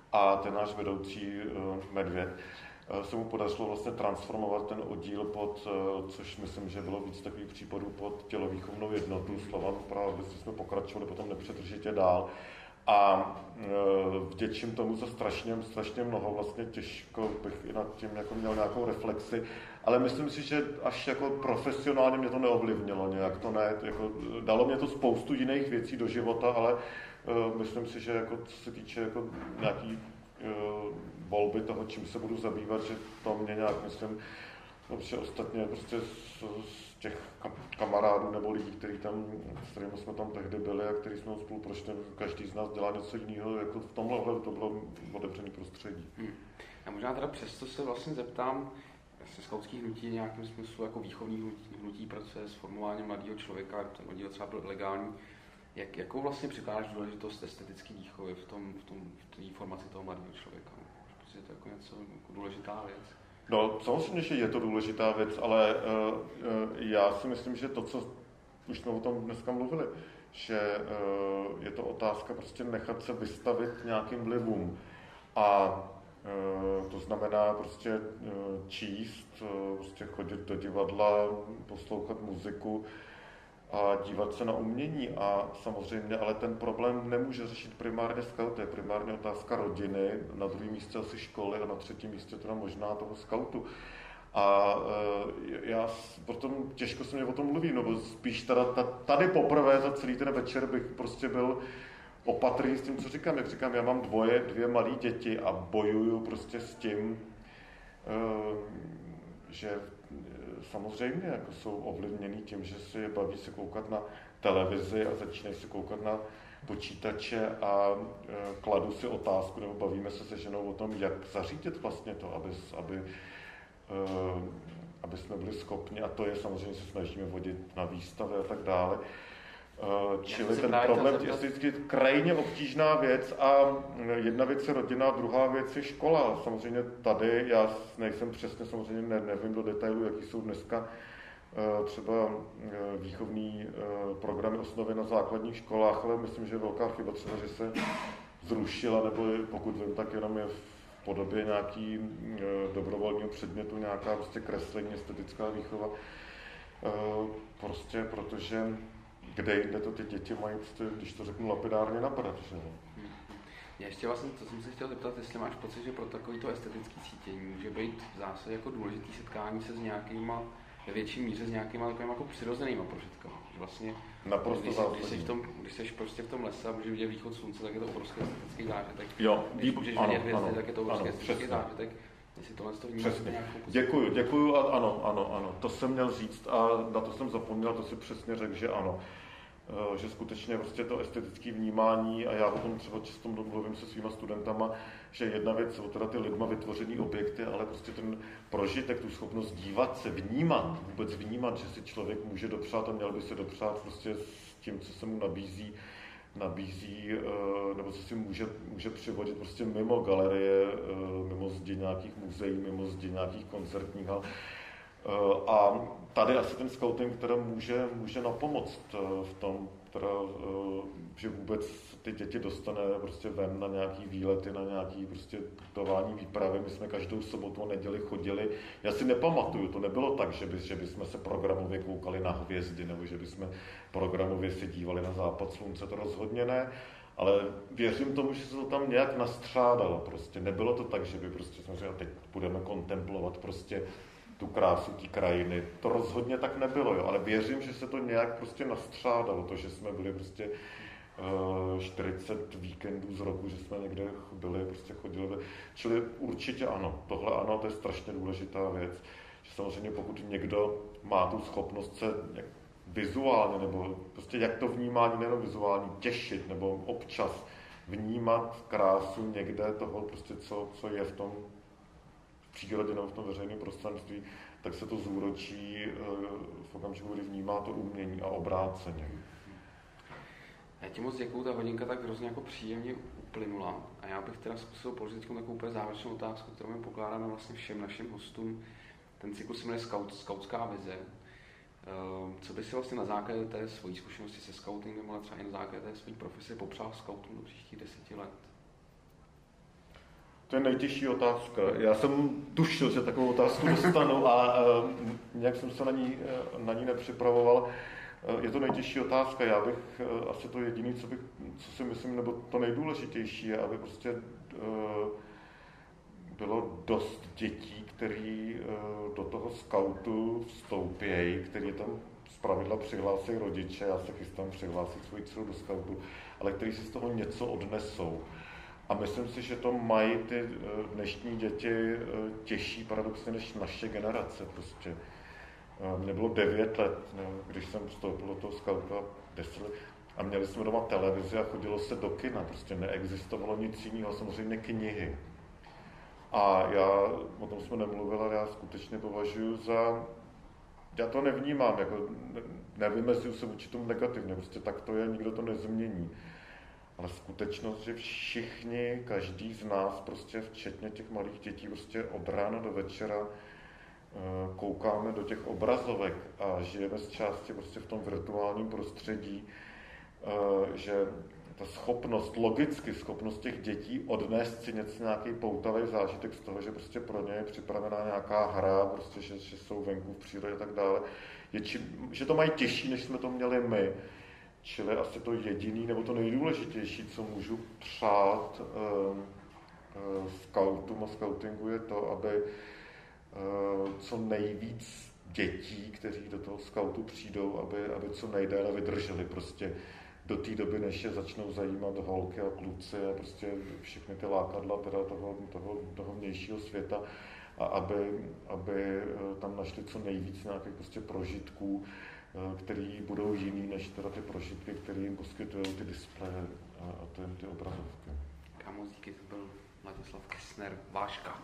a ten náš vedoucí Medvěd se mu podařilo vlastně transformovat ten oddíl pod, což myslím, že bylo víc takových případů, pod tělovýchovnou jednotu Slovan Praha, kde jsme pokračovali potom nepřetržitě dál. A vděčím tomu za strašně mnoho, vlastně těžko bych i nad tím jako měl nějakou reflexi, ale myslím si, že až jako profesionálně mě to neovlivnilo nějak, to ne, jako dalo mě to spoustu jiných věcí do života, ale myslím si, že jako co se týče jako nějaký volby toho, čím se budu zabývat, že to mě nějak, myslím, protože ostatně prostě z těch kamarádů nebo lidí, s kterými jsme tam tehdy byli a kteří jsme spolu prošli, každý z nás dělá něco jiného, jako v tomhle ohledu to bylo otevřené prostředí. A možná teda přesto se vlastně zeptám, skautský hnutí nějakým smyslu jako výchovní hnutí pracuje s formováním mladého člověka, ten oddíl třeba byl legální. Jakou vlastně přikládáš důležitost estetické výchovy v té formaci toho mladého člověka? Protože je to jako něco jako důležitá věc. No, samozřejmě, že je to důležitá věc, ale já si myslím, že to, co už jsme o tom dneska mluvili, že je to otázka prostě nechat se vystavit nějakým vlivům. A to znamená prostě číst, prostě chodit do divadla, poslouchat muziku a dívat se na umění. A samozřejmě, ale ten problém nemůže řešit primárně skaut, to je primárně otázka rodiny, na druhém místě asi školy a na třetím místě teda možná toho skautu. A já potom těžko se mě o tom mluví, no spíš tady poprvé za celý ten večer bych prostě byl opatrný s tím, co říkám. Jak říkám, já mám dvě malé děti a bojuju prostě s tím, že samozřejmě jako jsou ovlivněný tím, že si baví se koukat na televizi a začínají se koukat na počítače a kladu si otázku, nebo bavíme se se ženou o tom, jak zařídit vlastně to, aby jsme byli schopni, a to je samozřejmě, se snažíme vodit na výstavy a tak dále. Čili ten problém je vždycky krajně obtížná věc a jedna věc je rodina, druhá věc je škola. Samozřejmě tady, já nejsem přesně, samozřejmě nevím do detailu, jaký jsou dneska třeba výchovní programy osnovy na základních školách, ale myslím, že je velká chyba třeba, že se zrušila, nebo pokud vím, tak jenom je v podobě nějaký dobrovolného předmětu, nějaká prostě kreslení, estetická výchova. Prostě protože kde jinde to ty děti mají, když to řeknu lapidárně, nabrat. Já ještě vlastně, to jsem se chtěl zeptat, jestli máš pocit, že pro takovýto estetické cítění může být v zásadě jako důležitý setkání se s nějakýma, ve větší míře s nějakýma takovými jako přirozenýma prožitkama. Vlastně, když jsi prostě v tom lese a můžeš vidět východ slunce, tak je to obrovský estetický zážitek. Jo, když můžeš vidět hvězdy, tak je to obrovský estetický zážitek. Jestli tohle to vnímáš nějakou pocit. Děkuju a ano. To jsem měl říct a na to jsem zapomněl, to si přesně řekl, že ano. Že skutečně prostě to estetické vnímání, a já o tom třeba často mluvím se svýma studentama, že jedna věc jsou teda ty lidma vytvořený objekty, ale prostě ten prožitek, tu schopnost dívat se, vůbec vnímat, že si člověk může dopřát a měl by se dopřát prostě s tím, co se mu nabízí nebo co si může přivodit prostě mimo galerie, mimo zdi nějakých muzeí, mimo zdi nějakých koncertních hal. A tady asi ten scouting, který může napomoct v tom, že vůbec ty děti dostane prostě ven na nějaký výlety, na nějaký prostě putování, výpravy. My jsme každou sobotu a neděli chodili. Já si nepamatuju, to nebylo tak, že bychom se programově koukali na hvězdy, nebo že bychom programově se dívali na západ slunce, to rozhodně ne. Ale věřím tomu, že se to tam nějak nastřádalo prostě. Nebylo to tak, že by prostě samozřejmě teď budeme kontemplovat prostě tu krásu té krajiny. To rozhodně tak nebylo, jo, ale věřím, že se to nějak prostě nastřádalo, to, že jsme byli prostě 40 víkendů z roku, že jsme někde byli, prostě chodili. Čili určitě ano, tohle ano, to je strašně důležitá věc. Že samozřejmě pokud někdo má tu schopnost se vizuálně, nebo prostě jak to vnímání, nejenom vizuální, těšit, nebo občas vnímat krásu někde toho, prostě co je v tom přírodě nebo v tom veřejném prostranství, tak se to zúročí v okamžiku, kdy vnímá to umění a obráceně. Já ti moc děkuju, ta hodinka tak hrozně jako příjemně uplynula a já bych teda zkusil položit takovou úplně závěrečnou otázku, kterou mi pokládáme vlastně všem našim hostům. Ten cyklus se jmenuje Skautská vize. Co by si vlastně na základě té svojí zkušenosti se skautingem, ale třeba i na základě té své profese popřál skautům do příštích 10 let? To je nejtěžší otázka. Já jsem tušil, že takovou otázku dostanu a nějak jsem se na ní nepřipravoval. Je to nejtěžší otázka. Já bych asi to jediné, co si myslím, nebo to nejdůležitější je, aby prostě bylo dost dětí, který do toho skautu vstoupějí, který tam zpravidla přihlásí rodiče, já se chystám přihlásit svoji dceru do skautu, ale který si z toho něco odnesou. A myslím si, že to mají ty dnešní děti těžší paradoxně než naše generace. Prostě. Mně bylo 9 let, když jsem vstoupil do toho skautu a 10 let. A měli jsme doma televizi a chodilo se do kina. Prostě neexistovalo nic jiného, samozřejmě knihy. A o tom jsme nemluvili, ale já skutečně považuji já to nevnímám, jako nevymezuju se vůči tomu negativně, prostě tak to je, nikdo to nezmění. Ale skutečnost, že všichni, každý z nás, prostě včetně těch malých dětí, prostě od rána do večera koukáme do těch obrazovek a žijeme z části prostě v tom virtuálním prostředí, že ta schopnost těch dětí odnést si nějaký poutavý zážitek z toho, že prostě pro ně je připravená nějaká hra, prostě, že jsou venku v přírodě a tak dále, že to mají těžší, než jsme to měli my. Čili asi to jediný, nebo to nejdůležitější, co můžu přát skautům a skautingu, je to, aby co nejvíc dětí, kteří do toho skautu přijdou, aby co nejdéle vydrželi prostě do té doby, než je začnou zajímat holky a kluci a prostě všechny ty lákadla teda toho vnějšího světa a aby tam našli co nejvíc nějakých prostě prožitků, který budou jiný než teda ty prožitky, které jim poskytují ty displeje a ty obrazovky. Kámo, díky, to byl Ladislav Kessner, Váška.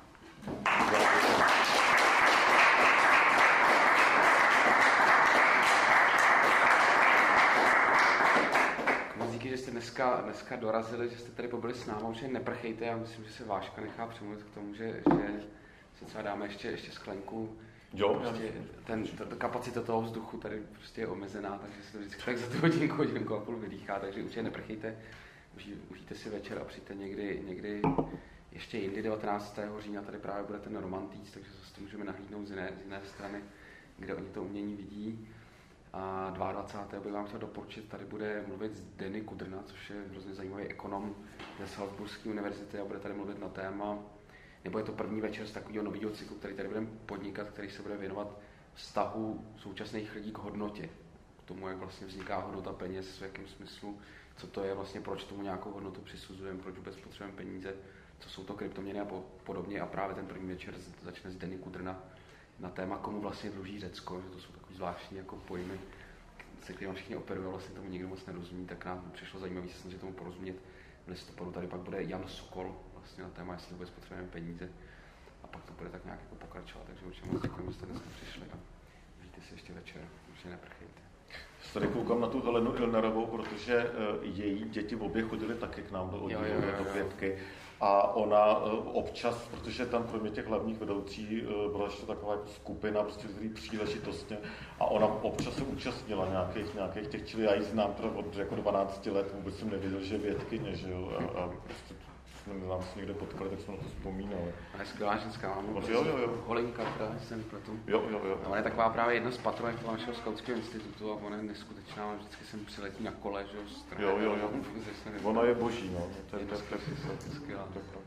Díky, že jste dneska dorazili, že jste tady pobyli s námi, že neprchejte, já myslím, že se Váška nechá přemluvit k tomu, že se třeba dáme ještě sklenku. Jo, prostě ta kapacita toho vzduchu tady prostě je omezená, takže se to vždycky tak za tu hodinku a půl vydýchá, takže určitě neprchejte, užijte si večer a přijďte někdy ještě jindy 19. října, tady právě bude ten Romantíc, takže zase to můžeme nahlídnout z jiné strany, kde oni to umění vidí. A 22. bych vám chtěl doporučit, tady bude mluvit Denny Kudrna, což je hrozně zajímavý ekonom ze Salzburské univerzity a bude tady mluvit na téma, nebo je to první večer z takového nového cyklu, který tady budeme podnikat, který se bude věnovat vztahu současných lidí k hodnotě. K tomu, jak vlastně vzniká hodnota peněz, v jakém smyslu, co to je vlastně, proč tomu nějakou hodnotu přisuzujeme, proč vůbec potřebujeme peníze, co jsou to kryptoměny a podobně. A právě ten první večer začne s Denny Kudrna na téma, komu vlastně dluží Řecko, že to jsou takový zvláštní jako pojmy, se kterými všichni operují, vlastně tomu nikdo moc nerozumí, tak nám přišlo zajímavé se snažit tomu porozumět. V listopadu tady pak bude Jan Sokol vlastně na téma, jestli vůbec potřebujeme peníze a pak to bude tak nějak jako pokračovat, takže určitě moc děkuji, že jste dneska přišli a užijte si ještě večer, určitě neprchejte. Tady koukám na tu Helenu Ilnerovou, protože její děti obě chodily taky k nám do oddílu do pětky. A ona občas, protože tam kromě těch hlavních vedoucí byla ještě taková skupina, prostě z příležitostně, a ona občas se účastnila nějakých těch, čili já ji znám od jako 12 let, vůbec jsem nevěděl, že je vědkyně, že jo, a prostě jsme nám se někde potkali, tak jsme na to vzpomínali. A je skvělá ženská, mám Holinka, která se nepletu. Jo. A ona je taková právě jedna z patronek toho našeho skautského institutu a ona je neskutečná, ona vždycky sem přiletí na kole, že jo. Jo. Ona je boží, no. To je skvělá.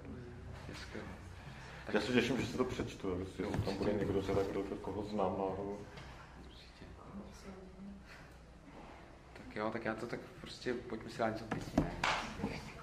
Je skvělá. Já se těším, že se to přečtu, jestli tam bude někdo, koho znám náhodou. Tak jo, tak já to tak prostě, pojďme si dát něco pěstí, ne?